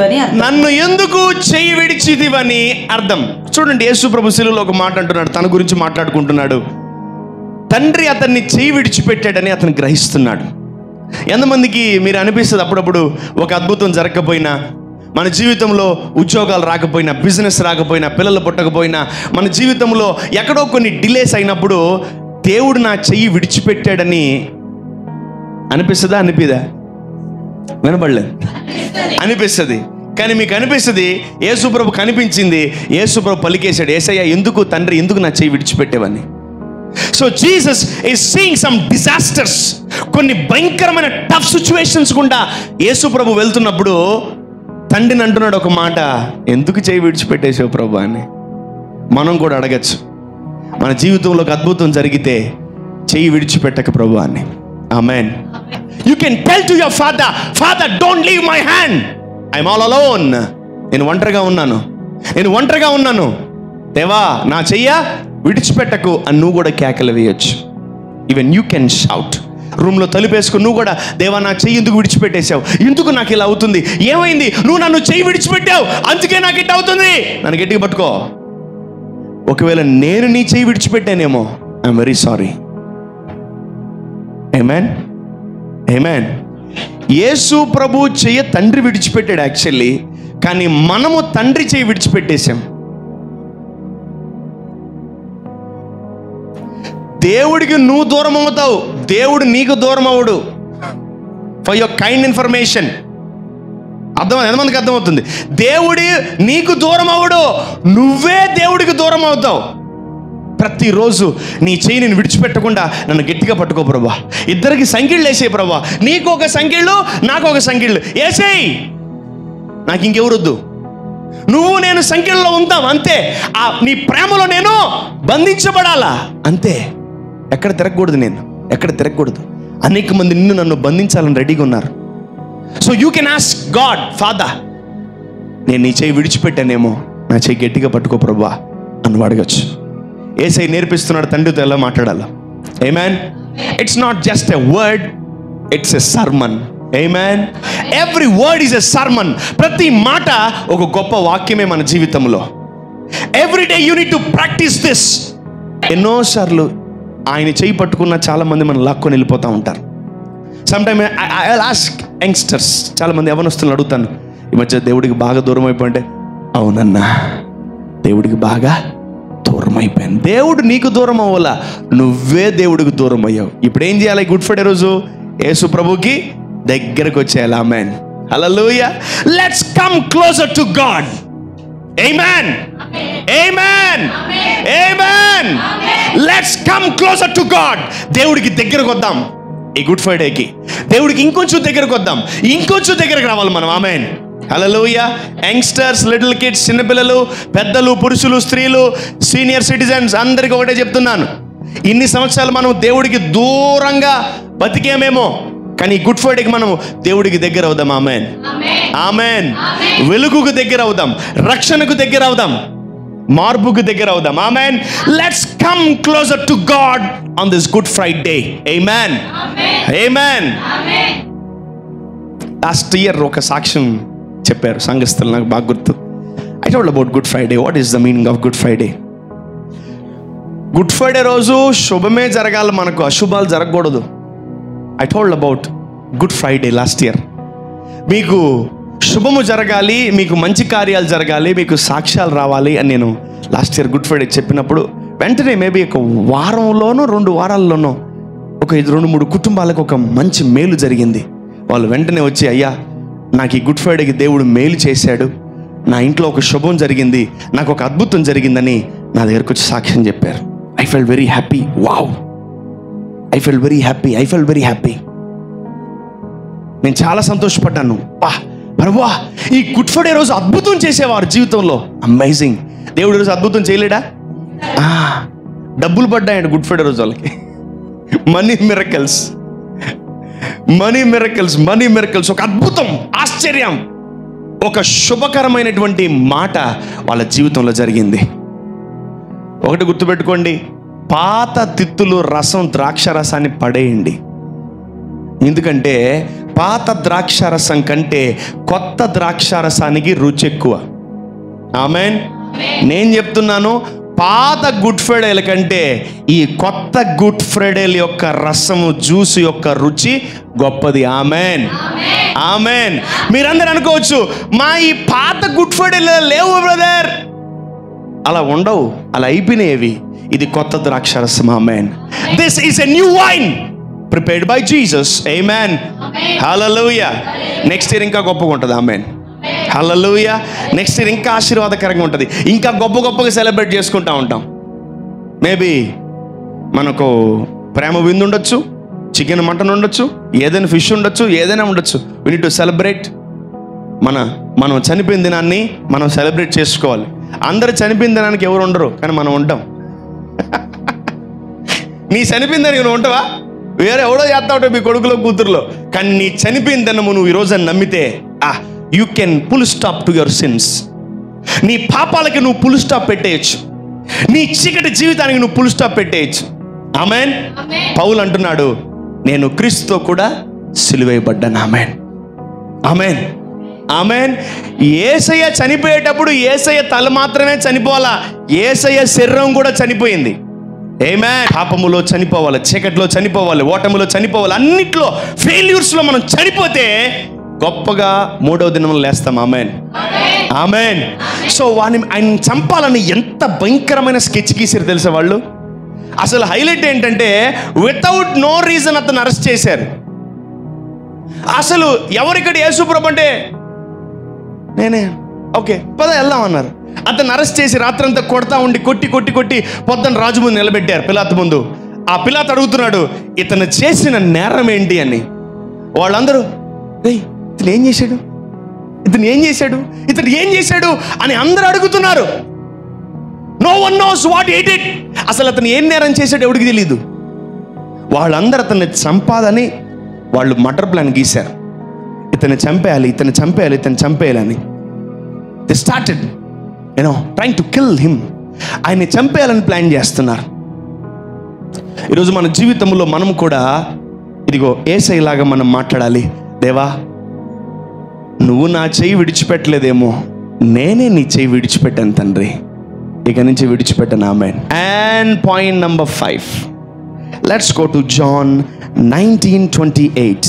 విడిచితివని అర్థం. చూడండి, యేసు ప్రభు శిలువలో ఒక మాట అంటున్నాడు, తన గురించి మాట్లాడుకుంటున్నాడు. తండ్రి అతన్ని చెయ్యి విడిచిపెట్టాడని అతను గ్రహిస్తున్నాడు. ఎంతమందికి మీరు అనిపిస్తుంది అప్పుడప్పుడు ఒక అద్భుతం జరగకపోయినా, మన జీవితంలో ఉద్యోగాలు రాకపోయినా, బిజినెస్ రాకపోయినా, పిల్లలు పుట్టకపోయినా, మన జీవితంలో ఎక్కడో కొన్ని డిలేస్ అయినప్పుడు దేవుడు నా చెయ్యి విడిచిపెట్టాడని అనిపిస్తుందా? వినపడలేదు, అనిపిస్తుంది. కానీ మీకు అనిపిస్తుంది యేసుప్రభు కనిపించింది, యేసుప్రభు పలికేశాడు, యేసయ్య తండ్రి ఎందుకు నా చెయ్యి విడిచిపెట్టేవని. So Jesus is seeing some disasters, కొన్ని భయంకరమైన టఫ్ సిచ్యువేషన్స్ గుండా యేసుప్రభు వెళ్తున్నప్పుడు తండ్రిని అంటున్నాడు ఒక మాట, ఎందుకు చెయ్యి విడిచిపెట్టేసావు ప్రభు అని. మనం కూడా అడగచ్చు, మన జీవితంలో ఒక అద్భుతం జరిగితే చెయ్యి విడిచిపెట్టక ప్రభు అని. Amen. You can tell to your father don't leave my hand, I'm all alone. నేను ఒంటరిగా ఉన్నాను, దేవా నా చెయ్య విడిచిపెట్టకు అని నువ్వు కూడా కేకలు వేయొచ్చు. Even you can shout. రూమ్లో తలుపేసుకుని నువ్వు కూడా, దేవా నా చెయ్యి ఎందుకు విడిచిపెట్టేశావు, ఎందుకు నాకు ఇలా అవుతుంది, ఏమైంది, నువ్వు నన్ను చెయ్యి విడిచిపెట్టావు అందుకే నాకు ఇట్లా అవుతుంది, నన్ను గట్టిగా పట్టుకో. ఒకవేళ నేను నీ చెయ్యి విడిచిపెట్టానేమో, I'm very sorry. Amen, amen. Yesu ప్రభు చెయ్యి తండ్రి విడిచిపెట్టాడు యాక్చువల్లీ, కానీ మనము తండ్రి చెయ్యి విడిచిపెట్టేశాం. దేవుడికి నువ్వు దూరం అవుతావు, దేవుడు నీకు దూరం అవడు. ఫర్ యువర్ కైండ్ ఇన్ఫర్మేషన్, ఎంతమందికి అర్థమవుతుంది? దేవుడి నీకు దూరం అవడు, నువ్వే దేవుడికి దూరం అవుతావు. ప్రతిరోజు నీ చెయ్యి నేను విడిచిపెట్టకుండా నన్ను గట్టిగా పట్టుకో ప్రభా, ఇద్దరికి సంఖ్యలు వేసే ప్రభా, నీకు ఒక సంఖ్యలు నాకు ఒక సంఖ్యలు వేసేయి, నాకు ఇంకెవరొద్దు, నువ్వు నేను సంఖ్యల్లో ఉంటాం అంతే. నీ ప్రేమలో నేను బంధించబడాలా అంతే. ఎక్కడ తిరగకూడదు. అనేక మంది నన్ను బంధించాలని రెడీగా ఉన్నారు. So you can ask God, father నేను నీ చెయ్యి విడిచిపెట్టానేమో, నా చెయ్యి గట్టిగా పట్టుకో ప్రభా అని అడగచ్చు. యేసయ్య నేర్పిస్తున్నాడు తండ్రితో ఎలా మాట్లాడాలా. Amen. It's not just a word, it's a sermon. Amen. Every word is a sermon. ప్రతి మాట ఒక గొప్ప వాక్యమే మన జీవితంలో. Every day you need to practise this. ఎన్నోసార్లు ఆయన చెయ్యి పట్టుకున్న చాలా మంది మనం లాక్కొని వెళ్ళిపోతూ ఉంటారు. Some time I will ask youngsters, చాలా మంది యవ్వనస్తులను అడుగుతాను, ఈ మధ్య దేవుడికి బాగా దూరం అయిపోయింటే, అవునన్నా దేవుడికి బాగా దూరం అయిపోయాను. దేవుడు నీకు దూరం అవ్వాలా, నువ్వే దేవుడికి దూరం అయ్యావు. ఇప్పుడు ఏం చేయాలి? గుడ్ ఫ్రైడే రోజు యేసు ప్రభుకి దగ్గరకు వచ్చేయాలి. Amen, hallelujah. Let's come closer to God. Amen, amen, amen. Let's come closer to God. దేవుడికి దగ్గరకు వద్దాం. ఈ గుడ్ ఫ్రైడేకి దేవుడికి ఇంకొంచెం దగ్గరకు వద్దాం, ఇంకొంచెం దగ్గరకు రావాలి మనం. Amen, hallelujah. Youngsters, little kids, చిన్నపిల్లలు, పెద్దలు, పురుషులు, స్త్రీలు, సీనియర్ సిటిజన్స్ అందరికీ ఒకటే చెప్తున్నాను, ఇన్ని సంవత్సరాలు మనం దేవుడికి దూరంగా బతికేమేమో, కానీ గుడ్ ఫ్రైడేకి మనం దేవుడికి దగ్గర అవుదాం. ఆమేన్, ఆమేన్. వెలుగుకు దగ్గర అవుదాం, రక్షణకు దగ్గర అవుదాం, మార్పుకు దగ్గర అవుదాం. Amen. Let's come closer to God on this Good Friday. Amen, amen. Last year ఒక సాక్ష్యం చెప్పారు సంఘస్థులు, నాకు బాగా గుర్తు. I told about Good Friday. What is the meaning of Good Friday? Good Friday రోజు శుభమే జరగాలి, మనకు అశుభాలు జరగకూడదు. I told about Good Friday last year. మీకు శుభము జరగాలి, మీకు మంచి కార్యాలు జరగాలి, మీకు సాక్ష్యాలు రావాలి అని నేను లాస్ట్ ఇయర్ గుడ్ ఫ్రైడే చెప్పినప్పుడు వెంటనే మేబీ ఒక వారంలోనో 2 వారాల్లోనో ఒక 2-3 కుటుంబాలకు ఒక మంచి మేలు జరిగింది. వాళ్ళు వెంటనే వచ్చి, అయ్యా నాకు ఈ గుడ్ ఫ్రైడేకి దేవుడు మేలు చేశాడు, నా ఇంట్లో ఒక శుభం జరిగింది, నాకు ఒక అద్భుతం జరిగిందని నా దగ్గరకు వచ్చి సాక్ష్యం చెప్పారు. I fell very happy. Wow, I fell very happy, I fell very happy. నేను చాలా సంతోషపడ్డాను. ప్రభువా, ఈ గుడ్ ఫ్రైడే రోజు అద్భుతం చేసేవారు జీవితంలో. అమేజింగ్. దేవుడి రోజు అద్భుతం చేయలేడా? డబ్బులు పడ్డాయండి గుడ్ ఫ్రైడే రోజు వాళ్ళకి. Money miracles, money miracles, money miracles. ఒక అద్భుతం, ఆశ్చర్యం, ఒక శుభకరమైనటువంటి మాట వాళ్ళ జీవితంలో జరిగింది. ఒకటి గుర్తుపెట్టుకోండి, పాత తిత్తులు రసం, ద్రాక్ష రసాన్ని పడేయండి. ఎందుకంటే పాత ద్రాక్ష రసం కంటే కొత్త ద్రాక్ష రసానికి రుచి ఎక్కువ. ఆమేన్. నేను చెప్తున్నాను, పాత గుడ్ ఫ్రైడేల కంటే ఈ కొత్త గుడ్ ఫ్రైడేల యొక్క రసము, జ్యూస్ యొక్క రుచి గొప్పది. ఆమేన్, ఆమేన్. మీరందరూ అనుకోవచ్చు, మా ఈ పాత గుడ్ ఫ్రైడేలు లేవు బ్రదర్. అలా ఉండవు, అలా అయిపోయినవి. ఇది కొత్త ద్రాక్ష రసం. ఆమేన్. This is a new wine prepared by Jesus. ఆమేన్, హల్లెలూయా. నెక్స్ట్ ఇయర్ ఇంకా గొప్పగా ఉంటుంది. ఆమేన్, హల్లెలూయా. నెక్స్ట్ ఇయర్ ఇంకా ఆశీర్వాదకరంగా ఉంటుంది, ఇంకా గొప్పగా సెలబ్రేట్ చేసుకుంటూ ఉంటాం. మేబీ మనకు ప్రేమ విందు ఉండొచ్చు, చికెన్ మటన్ ఉండొచ్చు, ఏదైనా ఫిష్ ఉండొచ్చు, ఏదైనా ఉండొచ్చు. We need to celebrate. మనం చనిపోయిన దినాన్ని మనం సెలబ్రేట్ చేసుకోవాలి. అందరు చనిపోయిన దినానికి ఎవరు ఉండరు, కానీ మనం ఉంటాం. నీ చనిపోయిన దానికి నువ్వు ఉంటావా? వేరే ఎవడో చేస్తా ఉంటావు మీ కొడుకులో కూతురులో. కానీ నీ చనిపోయిన దినము నువ్వు ఈరోజు నమ్మితే you can pull stop to your sins. నీ పాపాలకి నువ్వు పుల్ స్టాప్ పెట్టేయచ్చు, నీ చీకటి జీవితానికి నువ్వు పుల్ స్టాప్ పెట్టేయచ్చు. ఆమేన్. పౌలు అంటున్నాడు, నేను క్రీస్తుతో కూడా సిలువేయబడ్డాను. ఆమేన్, ఆమేన్, ఆమేన్. యేసయ్య చనిపోయేటప్పుడు యేసయ్య తల మాత్రమే చనిపోవాలా, యేసయ్య శరీరం కూడా చనిపోయింది. ఆమేన్. పాపములో చనిపోవాలి, చీకటిలో చనిపోవాలి, ఓటములో చనిపోవాలి, అన్నిట్లో ఫెయిల్యూర్స్లో మనం చనిపోతే గొప్పగా మూడవ దినం లేస్తాం. ఆమేన్, ఆమేన్. సో ఆయన చంపాలని ఎంత భయంకరమైన స్కెచ్ గీసారు తెలుసా వాళ్ళు. అసలు హైలైట్ ఏంటంటే వితౌట్ నో రీజన్ అతను అరెస్ట్ చేశారు. అసలు ఎవరిక్కడ యేసుప్రభు అంటే నేనే, ఓకే పద వెళ్దాం అన్నారు. అతను అరెస్ట్ చేసి రాత్రంతా కొడతా ఉండి కొట్టి పొద్దున్న రాజు ముందు నిలబెట్టారు, పిలాతు ముందు. ఆ పిలాతు అడుగుతున్నాడు, ఇతను చేసిన నేరం ఏంటి అని. వాళ్ళందరూ ఇతను ఏం చేశాడు, ఇతను ఏం చేశాడు, ఇతను ఏం చేశాడు అని అందరూ అడుగుతున్నారు. No one knows what he did. అసలు అతను ఏం నేరం చేశాడు ఎవరికి తెలియదు. వాళ్ళందరూ అతన్ని చంపాలని వాళ్ళు మర్డర్ ప్లాన్ గీశారు. ఇతను చంపేయాలి, ఇతను చంపేయాలి, ఇతను చంపేయాలని. They started trying to kill him. ఆయన్ని చంపేయాలని ప్లాన్ చేస్తున్నారు. ఈరోజు మన జీవితంలో మనం కూడా ఇదిగో యేసయ్యలాగా మనం మాట్లాడాలి. దేవా, నువ్వు నా చెయ్యి విడిచిపెట్టలేదేమో, నేనే నీ చెయ్యి విడిచిపెట్టాను తండ్రి, ఇక నుంచి విడిచిపెట్టాను. ఆమేన్. And point number 5, let's go to John 19:28.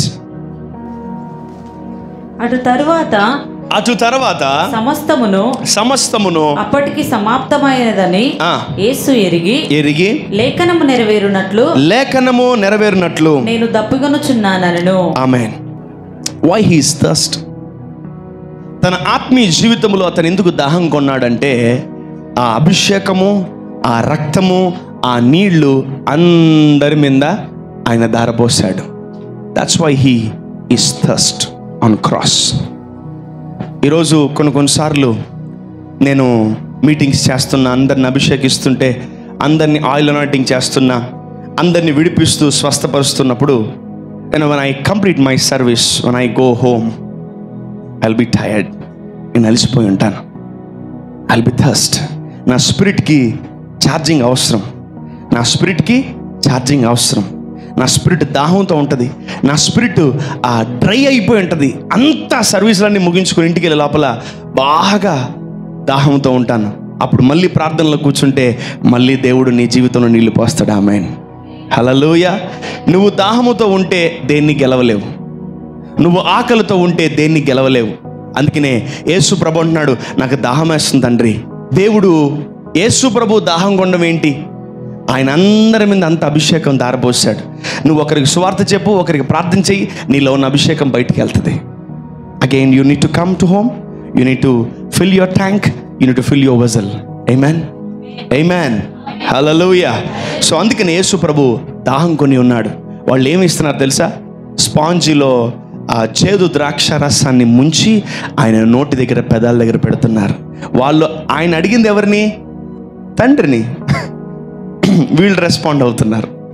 అటు తరువాత సమస్తమును అప్పటికి సమాప్తమైనదని యేసు ఎరిగి లేఖనము నెరవేరునట్లు నేను దప్పికొనుచున్నానను. ఆమేన్. Why he is thirst. తన ఆత్మీయ జీవితంలో అతను ఎందుకు దాహం కొన్నాడంటే ఆ అభిషేకము, ఆ రక్తము, ఆ నీళ్లు అందరి మీద ఆయన ధారపోసాడు. That's why he is thirst on cross. ఈరోజు కొన్నిసార్లు నేను మీటింగ్స్ చేస్తున్నా, అందరిని అభిషేకిస్తుంటే, అందరినీ ఆయిల్ అనాయింటింగ్ చేస్తున్నా, అందరినీ విడిపిస్తూ స్వస్థపరుస్తున్నప్పుడు when I complete my service, when I go home, I'll be tired. నేను అలసిపోయి ఉంటాను. I'll be thirst. నా స్పిరిట్కి ఛార్జింగ్ అవసరం, నా స్పిరిట్కి ఛార్జింగ్ అవసరం. నా స్పిరిట్ దాహంతో ఉంటుంది, నా స్పిరిట్ డ్రై అయిపోయి ఉంటుంది. అంతా సర్వీసులన్నీ ముగించుకొని ఇంటికి వెళ్ళే లోపల బాగా దాహంతో ఉంటాను. అప్పుడు మళ్ళీ ప్రార్థనలో కూర్చుంటే మళ్ళీ దేవుడు నీ జీవితంలో నీళ్లు పోస్తాడు. ఆమేన్, హల్లెలూయా. నువ్వు దాహముతో ఉంటే దేన్ని గెలవలేవు, నువ్వు ఆకలితో ఉంటే దేన్ని గెలవలేవు. అందుకనే యేసు ప్రభు అంటున్నాడు, నాకు దాహం వేస్తుంది తండ్రి. దేవుడు యేసు ప్రభు దాహం కొండం ఏంటి? ఆయన అందరి మీద అంత అభిషేకం దారపోసాడు. నువ్వు ఒకరికి సువార్త చెప్పు, ఒకరికి ప్రార్థన చెయ్యి, నీలో ఉన్న అభిషేకం బయటికి వెళ్తుంది. Again you need to come to home, you need to fill your tank, you need to fill your vessel. ఆమేన్, ఆమేన్, హల్లెలూయా. సో అందుకని యేసు ప్రభు దాహం కొని ఉన్నాడు. వాళ్ళు ఏమి ఇస్తున్నారు తెలుసా? స్పాంజిలో ఆ చేదు ద్రాక్ష రసాన్ని ముంచి ఆయన నోటి దగ్గర, పెదాల దగ్గర పెడుతున్నారు. వాళ్ళు ఆయన అడిగింది ఎవరిని? తండ్రిని. వీళ్ళు రెస్పాండ్ అవుతున్నారు.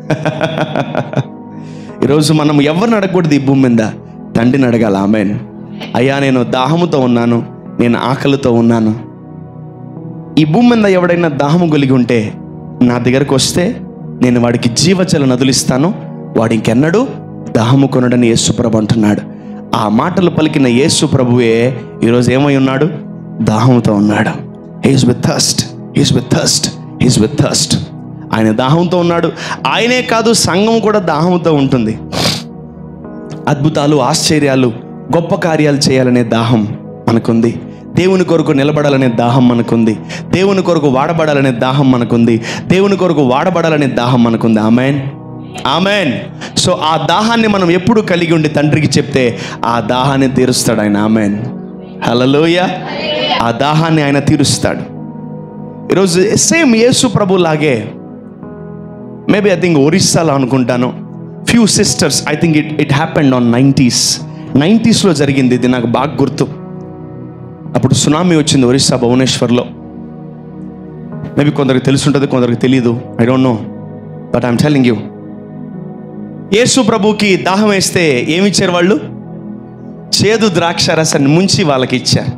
ఈరోజు మనం ఎవరిని అడగకూడదు ఈ భూమి మీద, తండ్రిని అడగాల. ఆమేన్. అయ్యా, నేను దాహముతో ఉన్నాను, నేను ఆకలితో ఉన్నాను. ఈ భూమి మీద ఎవడైనా దాహము కలిగి ఉంటే నా దగ్గరకు వస్తే నేను వాడికి జీవజల నదులు ఇస్తాను, వాడు ఇంకెన్నడూ దాహము కొనడని యేసు ప్రభు అంటున్నాడు. ఆ మాటలు పలికిన యేసు ప్రభువే ఈరోజు ఏమై ఉన్నాడు? దాహంతో ఉన్నాడు. He's with thirst, he's with thirst, he's with thirst. ఆయన దాహంతో ఉన్నాడు. ఆయనే కాదు, సంఘం కూడా దాహంతో ఉంటుంది. అద్భుతాలు, ఆశ్చర్యాలు, గొప్ప కార్యాలు చేయాలనే దాహం మనకుంది. దేవుని కొరకు నిలబడాలనే దాహం మనకుంది. దేవుని కొరకు వాడబడాలనే దాహం మనకుంది. దేవుని కొరకు వాడబడాలనే దాహం మనకుంది. ఆమేన్, ఆమేన్. సో ఆ దాహాన్ని మనం ఎప్పుడు కలిగి ఉండి తండ్రికి చెప్తే ఆ దాహాన్ని తీరుస్తాడు ఆయన. ఆమేన్, హల్లెలూయా. ఆ దాహాన్ని ఆయన తీరుస్తాడు. ఈరోజు సేమ్ యేసు ప్రభు లాగే, మేబీ ఐ థింక్ ఒరిస్సాలో అనుకుంటాను, few sisters, I think it happened on 90s జరిగింది. ఇది నాకు బాగా గుర్తు. అప్పుడు సునామీ వచ్చింది ఒరిస్సా భువనేశ్వర్లో. మేబీ కొందరికి తెలుసుంటుంది, కొందరికి తెలీదు, I don't know, but I'm telling you. Yesu ప్రభుకి దాహం వేస్తే ఏమిచ్చారు వాళ్ళు? చేదు ద్రాక్ష రసాన్ని ముంచి వాళ్ళకి ఇచ్చారు.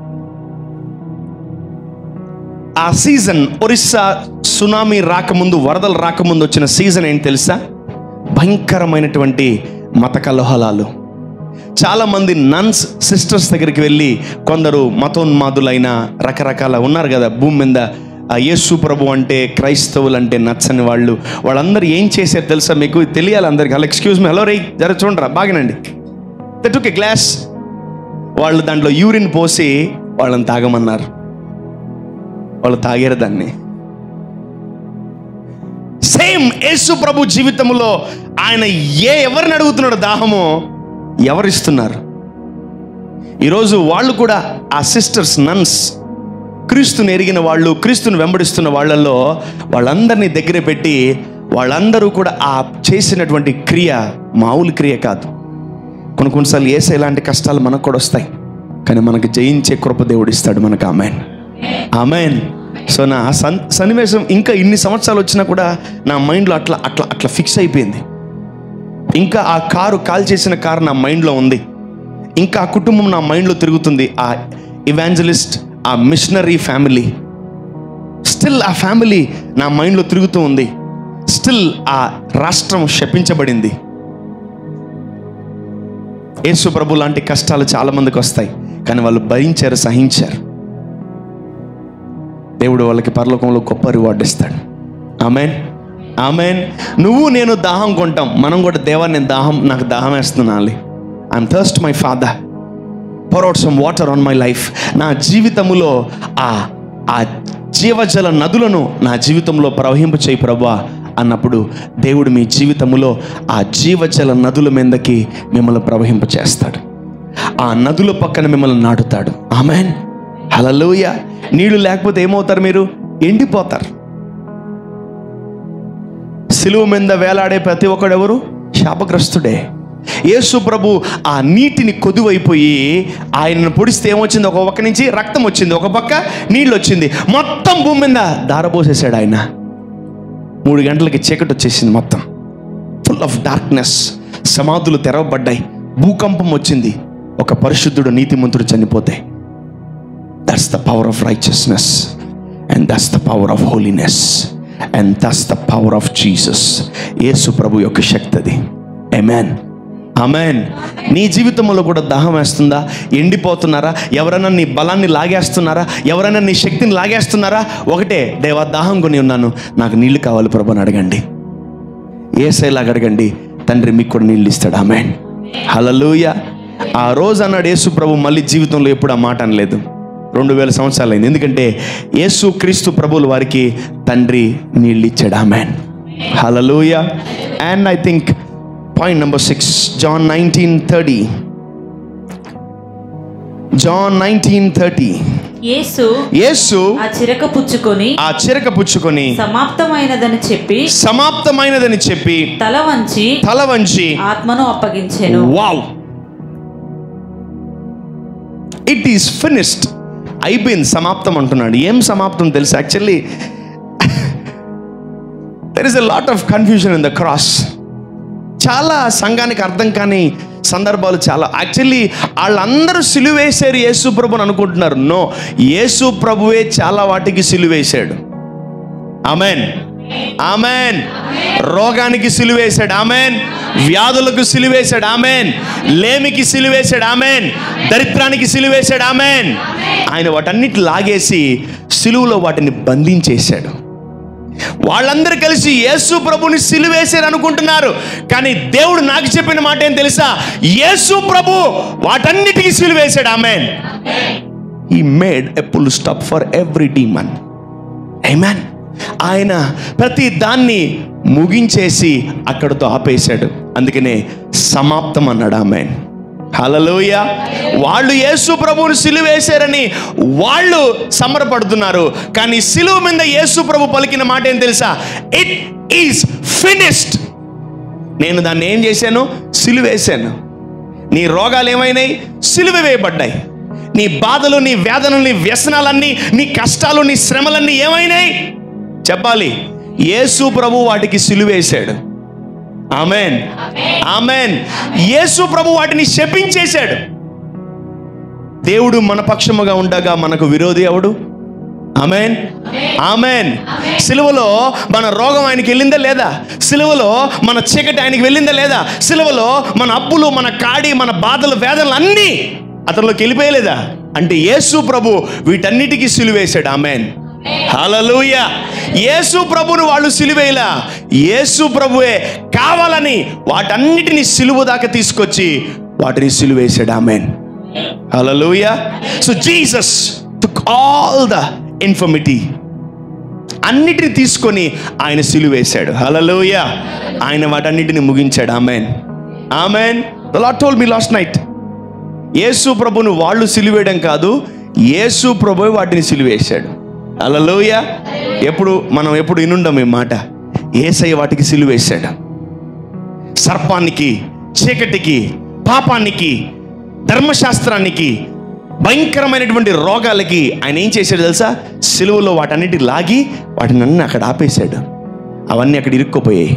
ఆ సీజన్, ఒరిస్సా సునామీ రాకముందు, వరదలు రాకముందు వచ్చిన సీజన్ ఏంటి తెలుసా? భయంకరమైనటువంటి మత కలహాలు. చాలామంది నన్స్, సిస్టర్స్ దగ్గరికి వెళ్ళి, కొందరు మతోన్మాదులైన రకరకాల ఉన్నారు కదా భూమి మీద. యేసు ప్రభు అంటే, క్రైస్తవులు అంటే నచ్చని వాళ్ళు, వాళ్ళందరూ ఏం చేశారు తెలుసా? మీకు తెలియాలి అందరికి. హలో, ఎక్స్క్యూజ్ మీ, హలో రే, జర చూడరా, బాగానండి. దే టుక్ ఏ గ్లాస్, వాళ్ళు దాంట్లో యూరిన్ పోసి వాళ్ళని తాగమన్నారు. వాళ్ళు తాగారు దాన్ని. సేమ్ యేసు ప్రభు జీవితంలో ఆయన ఎవరిని అడుగుతున్నాడు దాహము, ఎవరిస్తున్నారు? ఈరోజు వాళ్ళు కూడా, ఆ సిస్టర్స్, నన్స్, క్రీస్తుని ఎరిగిన వాళ్ళు, క్రీస్తుని వెంబడిస్తున్న వాళ్ళల్లో వాళ్ళందరినీ దగ్గర పెట్టి, వాళ్ళందరూ కూడా ఆ చేసినటువంటి క్రియ మామూలు క్రియ కాదు. కొన్నిసార్లు యేసు ఇలాంటి కష్టాలు మనకు కూడా వస్తాయి, కానీ మనకు జయించే కృప దేవుడు ఇస్తాడు మనకు. ఆమేన్, ఆమేన్. సో నా సన్నివేశం ఇంకా ఇన్ని సంవత్సరాలు వచ్చినా కూడా నా మైండ్లో అట్లా అట్లా అట్లా ఫిక్స్ అయిపోయింది. ఇంకా ఆ కాల్ చేసిన కారు నా మైండ్లో ఉంది. ఇంకా ఆ కుటుంబం నా మైండ్లో తిరుగుతుంది. ఆ ఇవాంజలిస్ట్, ఆ మిషనరీ ఫ్యామిలీ, స్టిల్ ఆ ఫ్యామిలీ నా మైండ్లో తిరుగుతూ ఉంది. స్టిల్ ఆ రాష్ట్రం శపించబడింది. యేసు ప్రభు లాంటి కష్టాలు చాలా మందికి వస్తాయి, కానీ వాళ్ళు భరించారు, సహించారు. దేవుడు వాళ్ళకి పరలోకంలో గొప్ప రివార్డ్ ఇస్తాడు. ఆమేన్, ఆమేన్. నువ్వు నేను దాహం కొంటాం. మనం కూడా, దేవా నేను నాకు దాహం వేస్తున్నాను, I'm thirst my father, pour out some water on my life. నా జీవితంలో ఆ జీవజల నదులను నా జీవితంలో ప్రవహింప చేయి ప్రభువా అన్నప్పుడు దేవుడు మీ జీవితంలో ఆ జీవజల నదుల మీదకి మిమ్మల్ని ప్రవహింప చేస్తాడు. ఆ నదుల పక్కన మిమ్మల్ని నాటుతాడు. ఆమేన్, హల్లెలూయా. నీళ్లు లేకపోతే ఏమవుతారు? మీరు ఎండిపోతారు. సిలువ మీద వేలాడే ప్రతి ఒక్కడెవరు? శాపగ్రస్తుడే. యేసు ప్రభు ఆ నీటిని కొదువైపోయి ఆయనను పొడిస్తే ఏమొచ్చింది? ఒక పక్క నుంచి రక్తం వచ్చింది, ఒక పక్క నీళ్ళు వచ్చింది, మొత్తం భూమి మీద దారబోసేసాడు ఆయన. 3 గంటలకి చీకటి వచ్చేసింది, మొత్తం ఫుల్ ఆఫ్ డార్క్నెస్. సమాధులు తెరవబడ్డాయి, భూకంపం వచ్చింది, ఒక పరిశుద్ధుడు, నీతిమంతుడు చనిపోతే. That's the power of righteousness, and that's the power of holiness, and that's the power of Jesus. Yesu ప్రభు యొక్క శక్తి అది. ఆమేన్, ఆమేన్. నీ జీవితంలో కూడా దాహం వేస్తుందా? ఎండిపోతున్నారా? ఎవరైనా నీ బలాన్ని లాగేస్తున్నారా? ఎవరైనా నీ శక్తిని లాగేస్తున్నారా? ఒకటే, దేవా దాహం కొని ఉన్నాను, నాకు నీళ్లు కావాలి ప్రభు అని అడగండి. యేసయ్యలాగా అడగండి, తండ్రి మీకు కూడా నీళ్ళు ఇస్తాడు. ఆమేన్, హల్లెలూయా. ఆ రోజు అన్నాడు యేసు ప్రభు, మళ్ళీ జీవితంలో ఎప్పుడు ఆ మాట అనలేదు. 2000 సంవత్సరాలు అయింది. ఎందుకంటే యేసు క్రీస్తు ప్రభువుల వారికి తండ్రి నీళ్ళు ఇచ్చాడు. ఆమేన్, హల్లెలూయా. And I think point number 6, John 19:30. John 19:30. Yesu ఆ చిరక పుచ్చుకొని సమాప్తమైనదని చెప్పి తల వంచి ఆత్మను అప్పగించెను. Wow, it is finished. అయిపోయింది, సమాప్తం అంటున్నాడు. ఏం సమాప్తం తెలుసు? Actually there is a lot of confusion in the cross. చాలా సంఘానికి అర్థం కాని సందర్భాలు చాలా. యాక్చువల్లీ వాళ్ళందరూ సిలువేశారు యేసు ప్రభుని అనుకుంటున్నారు. నో, యేసు ప్రభువే చాలా వాటికి సిలువేశాడు. Amen, amen. రోగానికి సిలువేశాడు, ఆమెన్. వ్యాధులకు సిలువేశాడు, ఆమెన్. లేమికి సిలువేశాడు, ఆమెన్. దరిద్రానికి సిలువేశాడు, ఆమెన్. ఆయన వాటన్నిటి లాగేసి సిలువలో వాటిని బంధించేశాడు. వాళ్ళందరూ కలిసి యేసు ప్రభుని సిలువేశారు అనుకుంటున్నారు, కానీ దేవుడు నాకు చెప్పిన మాట ఏం తెలుసా? యేసు ప్రభు వాటన్నిటికీ సిలువేశాడు, ఆమేన్. He made a full stop for every demon. Amen. ఆయన ప్రతి దాన్ని ముగించేసి అక్కడితో ఆపేశాడు. అందుకనే సమాప్తం అన్నాడు, ఆమేన్. హల్లెలూయా. వాళ్ళు యేసు ప్రభువుని సిలువేశారని వాళ్ళు సంబరపడుతున్నారు, కానీ సిలువ మీద యేసు ప్రభు పలికిన మాట ఏం తెలుసా? It is finished. నేను దాన్ని ఏం చేశాను? సిలువేశాను. నీ రోగాలు ఏమైనాయి? సిలువ వేయబడ్డాయి. నీ బాధలు, నీ వేదనలు, నీ వ్యసనాలన్నీ, నీ కష్టాలు, నీ శ్రమలన్నీ ఏమైనాయి చెప్పాలి? యేసు ప్రభు వాటికి సిలువేశాడు, ఆమేన్, ఆమేన్. యేసు ప్రభు వాటిని శపించేశాడు. దేవుడు మన పక్షముగా ఉండగా మనకు విరోధి ఎవడు? ఆమేన్, ఆమేన్. సిలువలో మన రోగం ఆయనకి వెళ్ళిందా లేదా? సిలువలో మన చీకటి ఆయనకి వెళ్ళిందా లేదా? సిలువలో మన అప్పులు, మన కాడి, మన బాధలు, వేదనలు అన్నీ అతనిలోకి వెళ్ళిపోయలేదా? అంటే యేసు ప్రభు వీటన్నిటికీ సిలువేశాడు, ఆమేన్. హల్లెలూయా. యేసు ప్రభును వాళ్ళు సిలువేలా, యేసు ప్రభువే కావాలని వాటన్నిటిని సిలువ దాకా తీసుకొచ్చి వాటిని సిలువేశాడు, ఆమేన్. హల్లెలూయా. So Jesus took all the infirmity, అన్నిటిని తీసుకొని ఆయన సిలువేశాడు. హల్లెలూయా. ఆయన వాటన్నిటిని ముగించాడు, ఆమేన్, ఆమేన్. The lord told me last night, Yesu ప్రభును వాళ్ళు సిలువేయడం కాదు, యేసు ప్రభువే వాటిని సిలువేశాడు. హల్లెలూయా. మనం ఎప్పుడు వినుండం ఈ మాట. యేసయ్య వాటికి సిలువేశాడు. సర్పానికి, చీకటికి, పాపానికి, ధర్మశాస్త్రానికి, భయంకరమైనటువంటి రోగాలకి ఆయన ఏం చేశాడు తెలుసా? సిలువలో వాటన్నిటి లాగి వాటిని అన్నీ అక్కడ ఆపేశాడు. అవన్నీ అక్కడ ఇరుక్కుపోయాయి,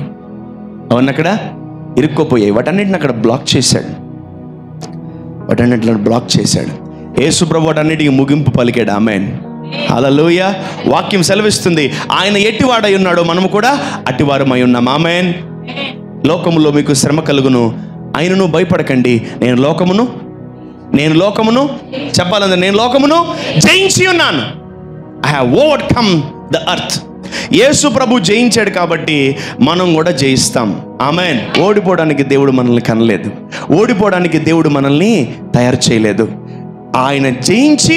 వాటన్నిటిని అక్కడ బ్లాక్ చేశాడు, వాటన్నిటిని బ్లాక్ చేశాడు. యేసు ప్రభు వాటన్నిటికి ముగింపు పలికాడు, ఆమేన్. హల్లెలూయా. వాక్యం సెలవిస్తుంది, ఆయన ఎట్టివాడై ఉన్నాడో మనము కూడా అట్టివారమై ఉన్నాం, ఆమేన్. లోకములో మీకు శ్రమ కలుగును, ఆయనను భయపడకండి, నేను లోకమును చెప్పాలంటే నేను లోకమును జయించి ఉన్నాను. I have overcome the earth. Yesu ప్రభు జయించాడు కాబట్టి మనం కూడా జయిస్తాం, ఆమేన్. ఓడిపోవడానికి దేవుడు మనల్ని కనలేదు, ఓడిపోవడానికి దేవుడు మనల్ని తయారు చేయలేదు. ఆయన జయించి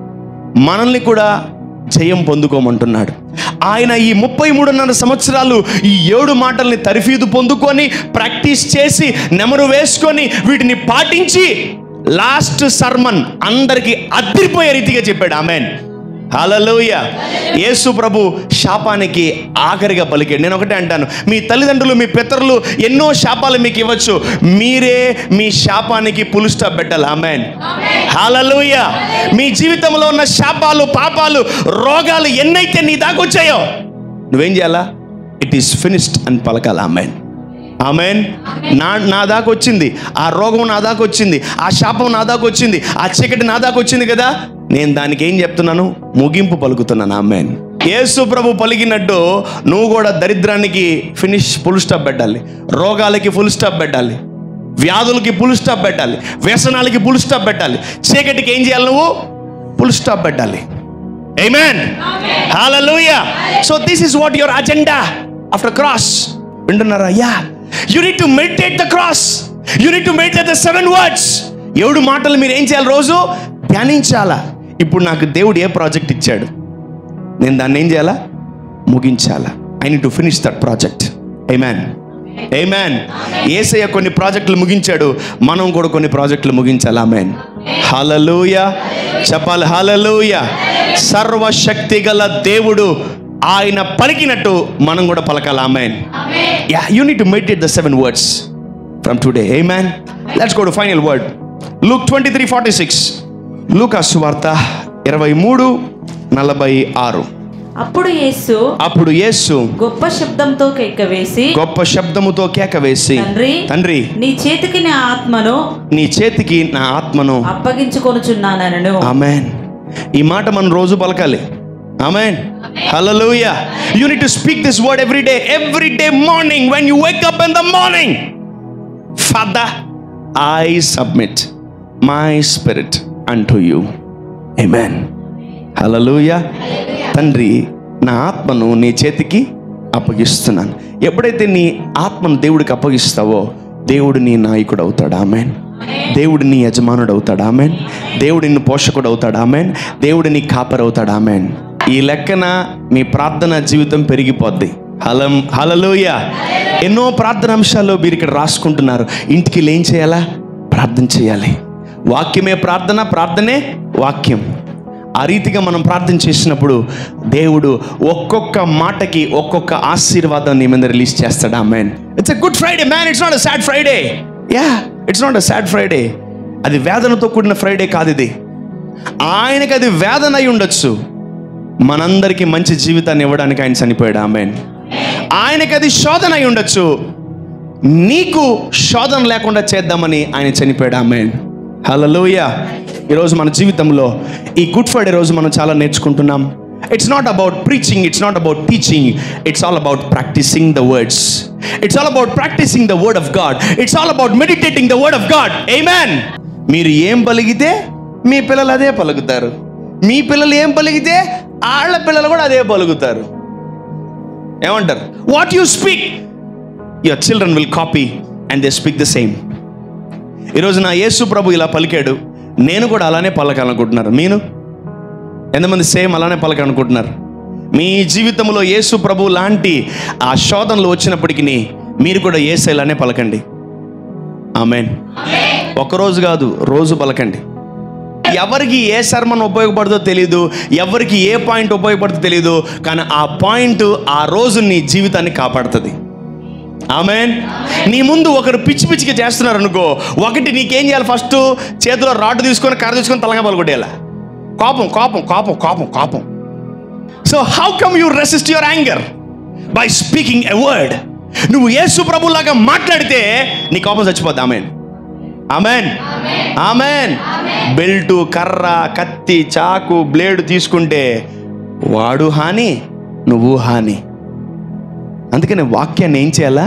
మనల్ని కూడా జయం పొందుకోమంటున్నాడు. ఆయన ఈ 33.5 సంవత్సరాలు ఈ 7 మాటల్ని తరిఫీదు పొందుకొని, ప్రాక్టీస్ చేసి, నెమరు వేసుకొని, వీటిని పాటించి లాస్ట్ సర్మన్ అందరికీ అదిరిపోయే రీతిగా చెప్పాడు, ఆమేన్. హల్లెలూయా. యేసు ప్రభు శాపానికి ఆఖరిగా పలికాడు. నేను ఒకటే అంటాను, మీ తల్లిదండ్రులు, మీ పితరులు ఎన్నో శాపాలు మీకు ఇవ్వచ్చు, మీరే మీ శాపానికి ఫుల్ స్టాప్ పెట్టాలి, ఆమేన్. హల్లెలూయా. మీ జీవితంలో ఉన్న శాపాలు, పాపాలు, రోగాలు ఎన్నైతే నీ దాకా వచ్చాయో నువ్వేం చేయాలా? ఇట్ ఈస్ ఫినిష్డ్ అని పలకాలి, ఆమేన్, ఆమేన్. నా దాకా వచ్చింది, ఆ రోగం నా దాకా వచ్చింది, ఆ శాపం నా దాకా వచ్చింది, ఆ చీకటి నా దాకా వచ్చింది కదా, నేను దానికి ఏం చెప్తున్నాను? ముగింపు పలుకుతున్నాను, ఆమేన్. యేసు ప్రభు పలికినట్టు నువ్వు కూడా దరిద్రానికి ఫుల్ స్టాప్ పెట్టాలి, రోగాలకి ఫుల్ స్టాప్ పెట్టాలి, వ్యాధులకి ఫుల్ స్టాప్ పెట్టాలి, వ్యసనాలకి ఫుల్ స్టాప్ పెట్టాలి, చీకటికి ఏం చేయాలి? నువ్వు ఫుల్ స్టాప్ పెట్టాలి, ఆమేన్. హల్లెలూయా. So this is what your agenda after cross. వింటున్నారా? Yeah, you need to meditate the cross, you need to meditate the 7 words. 7 మాటలు మీరు ఏం చేయాలి? రోజు ధ్యానించాలా. ఇప్పుడు నాకు దేవుడు ఏ ప్రాజెక్ట్ ఇచ్చాడు, నేను దాన్ని ఏం చేయాలా? ముగించాలా. I need to finish that project, ఆమేన్, ఆమేన్. యేసయ్య కొన్ని ప్రాజెక్టులు ముగించాడు, మనం కూడా కొన్ని ప్రాజెక్టులు ముగించాలి, ఆమేన్. హల్లెలూయా. చెప్పాలి, హల్లెలూయా. సర్వశక్తి గల దేవుడు ఆయన పలికినట్టు మనం కూడా పలకాలి, ఆమేన్. Yeah, you need to meditate the 7 words from today, ఆమేన్. Let's go to final word. Luke 23:46. Luka సువార్త 23:46. అప్పుడు యేసు గొప్ప శబ్దంతో కేక వేసి తండ్రి నీ చేతికి నా ఆత్మను అప్పగించుకొనుచున్నానను. ఆమేన్. ఈ మాట మనం రోజు పలకాలి. ఆమేన్. హల్లెలూయా. You need to speak this word every day morning when you wake up in the morning. Father, I submit my spirit unto you. Amen. హల్లెలూయా. తండ్రి, నా ఆత్మను నీ చేతికి అప్పగిస్తున్నాను. ఎప్పుడైతే నీ ఆత్మను దేవుడికి అప్పగిస్తావో దేవుడు నీ నాయకుడు అవుతాడు. ఆమేన్. దేవుడు నీ యజమానుడు అవుతాడు. ఆమేన్. దేవుడు నీ పోషకుడు అవుతాడు. ఆమేన్. దేవుడు నీ కాపరి అవుతాడు. ఆమేన్. ఈ లెక్కన మీ ప్రార్థన జీవితం పెరిగిపోద్ది. హల్లెలూయా. ఎన్నో ప్రార్థన అంశాలు మీరు ఇక్కడ రాసుకుంటున్నారు. ఇంటికి ఏం చేయాలా? ప్రార్థన చేయాలి. వాక్యమే ప్రార్థన, ప్రార్థనే వాక్యం. ఆ రీతిగా మనం ప్రార్థన చేసినప్పుడు దేవుడు ఒక్కొక్క మాటకి ఒక్కొక్క ఆశీర్వాదం నీ మీద రిలీజ్ చేస్తాడు. ఆమేన్. It's a good Friday man. It's not a sad Friday. It's not a sad Friday. అది వేదనతో కూడిన ఫ్రైడే కాదు ఇది. ఆయనకి అది వేదన అయి ఉండొచ్చు, మనందరికీ మంచి జీవితాన్ని ఇవ్వడానికి ఆయన చనిపోయాడు. ఆమేన్. ఆయనకి అది శోధన అయి ఉండొచ్చు, నీకు శోధన లేకుండా చేద్దామని ఆయన చనిపోయాడు. ఆమేన్. హల్లెలూయా. ఈరోజు మన జీవితంలో ఈ గుడ్ ఫ్రైడే రోజు మనం చాలా నేర్చుకుంటున్నాం. It's not about preaching, it's not about teaching, it's all about practising the words. It's all about practising the word of God. It's all about meditating the word of God. ఆమేన్. మీరు ఏం పలికితే మీ పిల్లలు అదే పలుకుతారు. మీ పిల్లలు ఏం పలికితే వాళ్ళ పిల్లలు కూడా అదే పలుకుతారు. ఏమంటారు? What you speak your children will copy and they speak the same. ఈరోజు నా యేసు ప్రభు ఇలా పలికాడు, నేను కూడా అలానే పలకాలనుకుంటున్నారు. మీరు ఎంతమంది సేమ్ అలానే పలకాలనుకుంటున్నారు? మీ జీవితంలో యేసు ప్రభు లాంటి ఆ శోధనలు వచ్చినప్పటికీ మీరు కూడా యేసు ఇలానే పలకండి. ఆమేన్. ఒక్కరోజు కాదు, రోజు పలకండి. ఎవరికి ఏ సర్మన్ ఉపయోగపడుతుందో తెలియదు, ఎవరికి ఏ పాయింట్ ఉపయోగపడుతుందో తెలియదు, కానీ ఆ పాయింట్ ఆ రోజు నీ జీవితాన్ని కాపాడుతుంది. ఆమేన్. నీ ముందు ఒకరు పిచ్చి పిచ్చిగా చేస్తున్నారు అనుకో, ఒకటి నీకేం చేయాలి? ఫస్ట్ చేతిలో రాడ్ తీసుకొని కర్ర తీసుకొని తలగా పలుకొట్టేయాలి. కోపం కోపం కోపం కోపం కోపం. So how come you resist your anger? By speaking a word. నువ్వు యేసు ప్రభులాగా మాట్లాడితే నీ కోపం చచ్చిపోద్ది. ఆమేన్. ఆమేన్. ఆమేన్. బెల్టు, కర్ర, కత్తి, చాకు, బ్లేడ్ తీసుకుంటే వాడు హాని, నువ్వు హాని. అందుకని వాక్యాన్ని ఏం చేయాలా?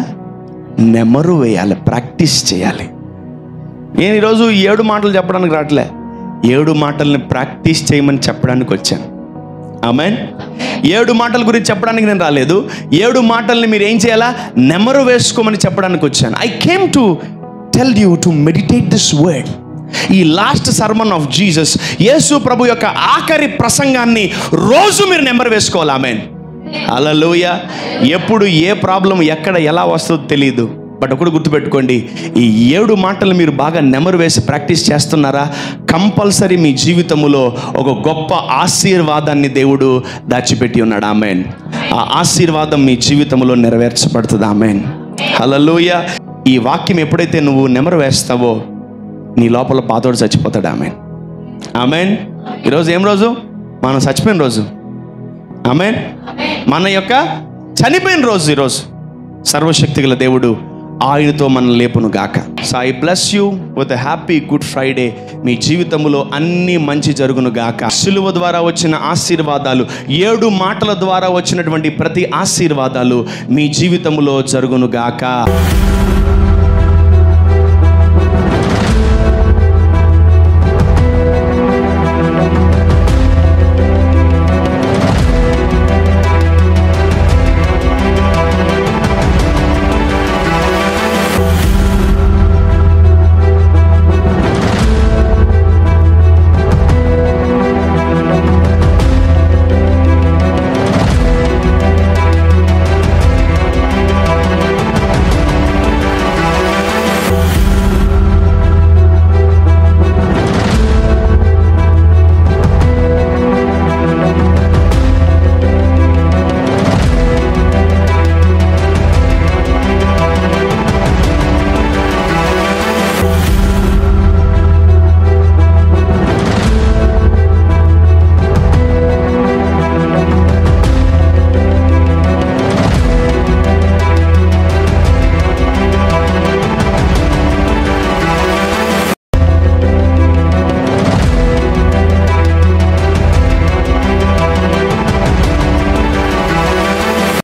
నెమరు వేయాలి, ప్రాక్టీస్ చేయాలి. నేను ఈరోజు 7 మాటలు చెప్పడానికి రావట్లే, 7 మాటల్ని ప్రాక్టీస్ చేయమని చెప్పడానికి వచ్చాను. ఆమేన్. 7 మాటల గురించి చెప్పడానికి నేను రాలేదు. 7 మాటల్ని మీరు ఏం చేయాలా? నెమరు వేసుకోమని చెప్పడానికి వచ్చాను. I came to tell you to meditate this word. ఈ last sermon of Jesus, Yesu ప్రభు యొక్క ఆఖరి ప్రసంగాన్ని రోజు మీరు నెంబర్ వేసుకోవాలి. ఆమేన్. హల్లెలూయా. ఎప్పుడు ఏ ప్రాబ్లం ఎక్కడ ఎలా వస్తుందో తెలియదు, బట్ ఒకటి గుర్తుపెట్టుకోండి, ఈ 7 మాటలు మీరు బాగా నెమరు వేసి ప్రాక్టీస్ చేస్తున్నారా? కంపల్సరీ మీ జీవితంలో ఒక గొప్ప ఆశీర్వాదాన్ని దేవుడు దాచిపెట్టి ఉన్నాడు. ఆమేన్. ఆ ఆశీర్వాదం మీ జీవితంలో నెరవేర్చబడుతుంది. ఆమేన్. హల్లెలూయా. ఈ వాక్యం ఎప్పుడైతే నువ్వు నెమరు వేస్తావో నీ లోపల పాతోడు చచ్చిపోతాడు. ఆమేన్. ఆమేన్. ఈరోజు ఏం రోజు? మనం చచ్చిపోయిన రోజు. ఆమేన్. మన యొక్క చనిపోయిన రోజు ఈరోజు. సర్వశక్తి గల దేవుడు ఆయనతో మనం లేపును గాక. So I bless you with a happy good Friday. మీ జీవితంలో అన్ని మంచి జరుగును గాక. సిలువ ద్వారా వచ్చిన ఆశీర్వాదాలు, 7 మాటల ద్వారా వచ్చినటువంటి ప్రతి ఆశీర్వాదాలు మీ జీవితంలో జరుగును గాక.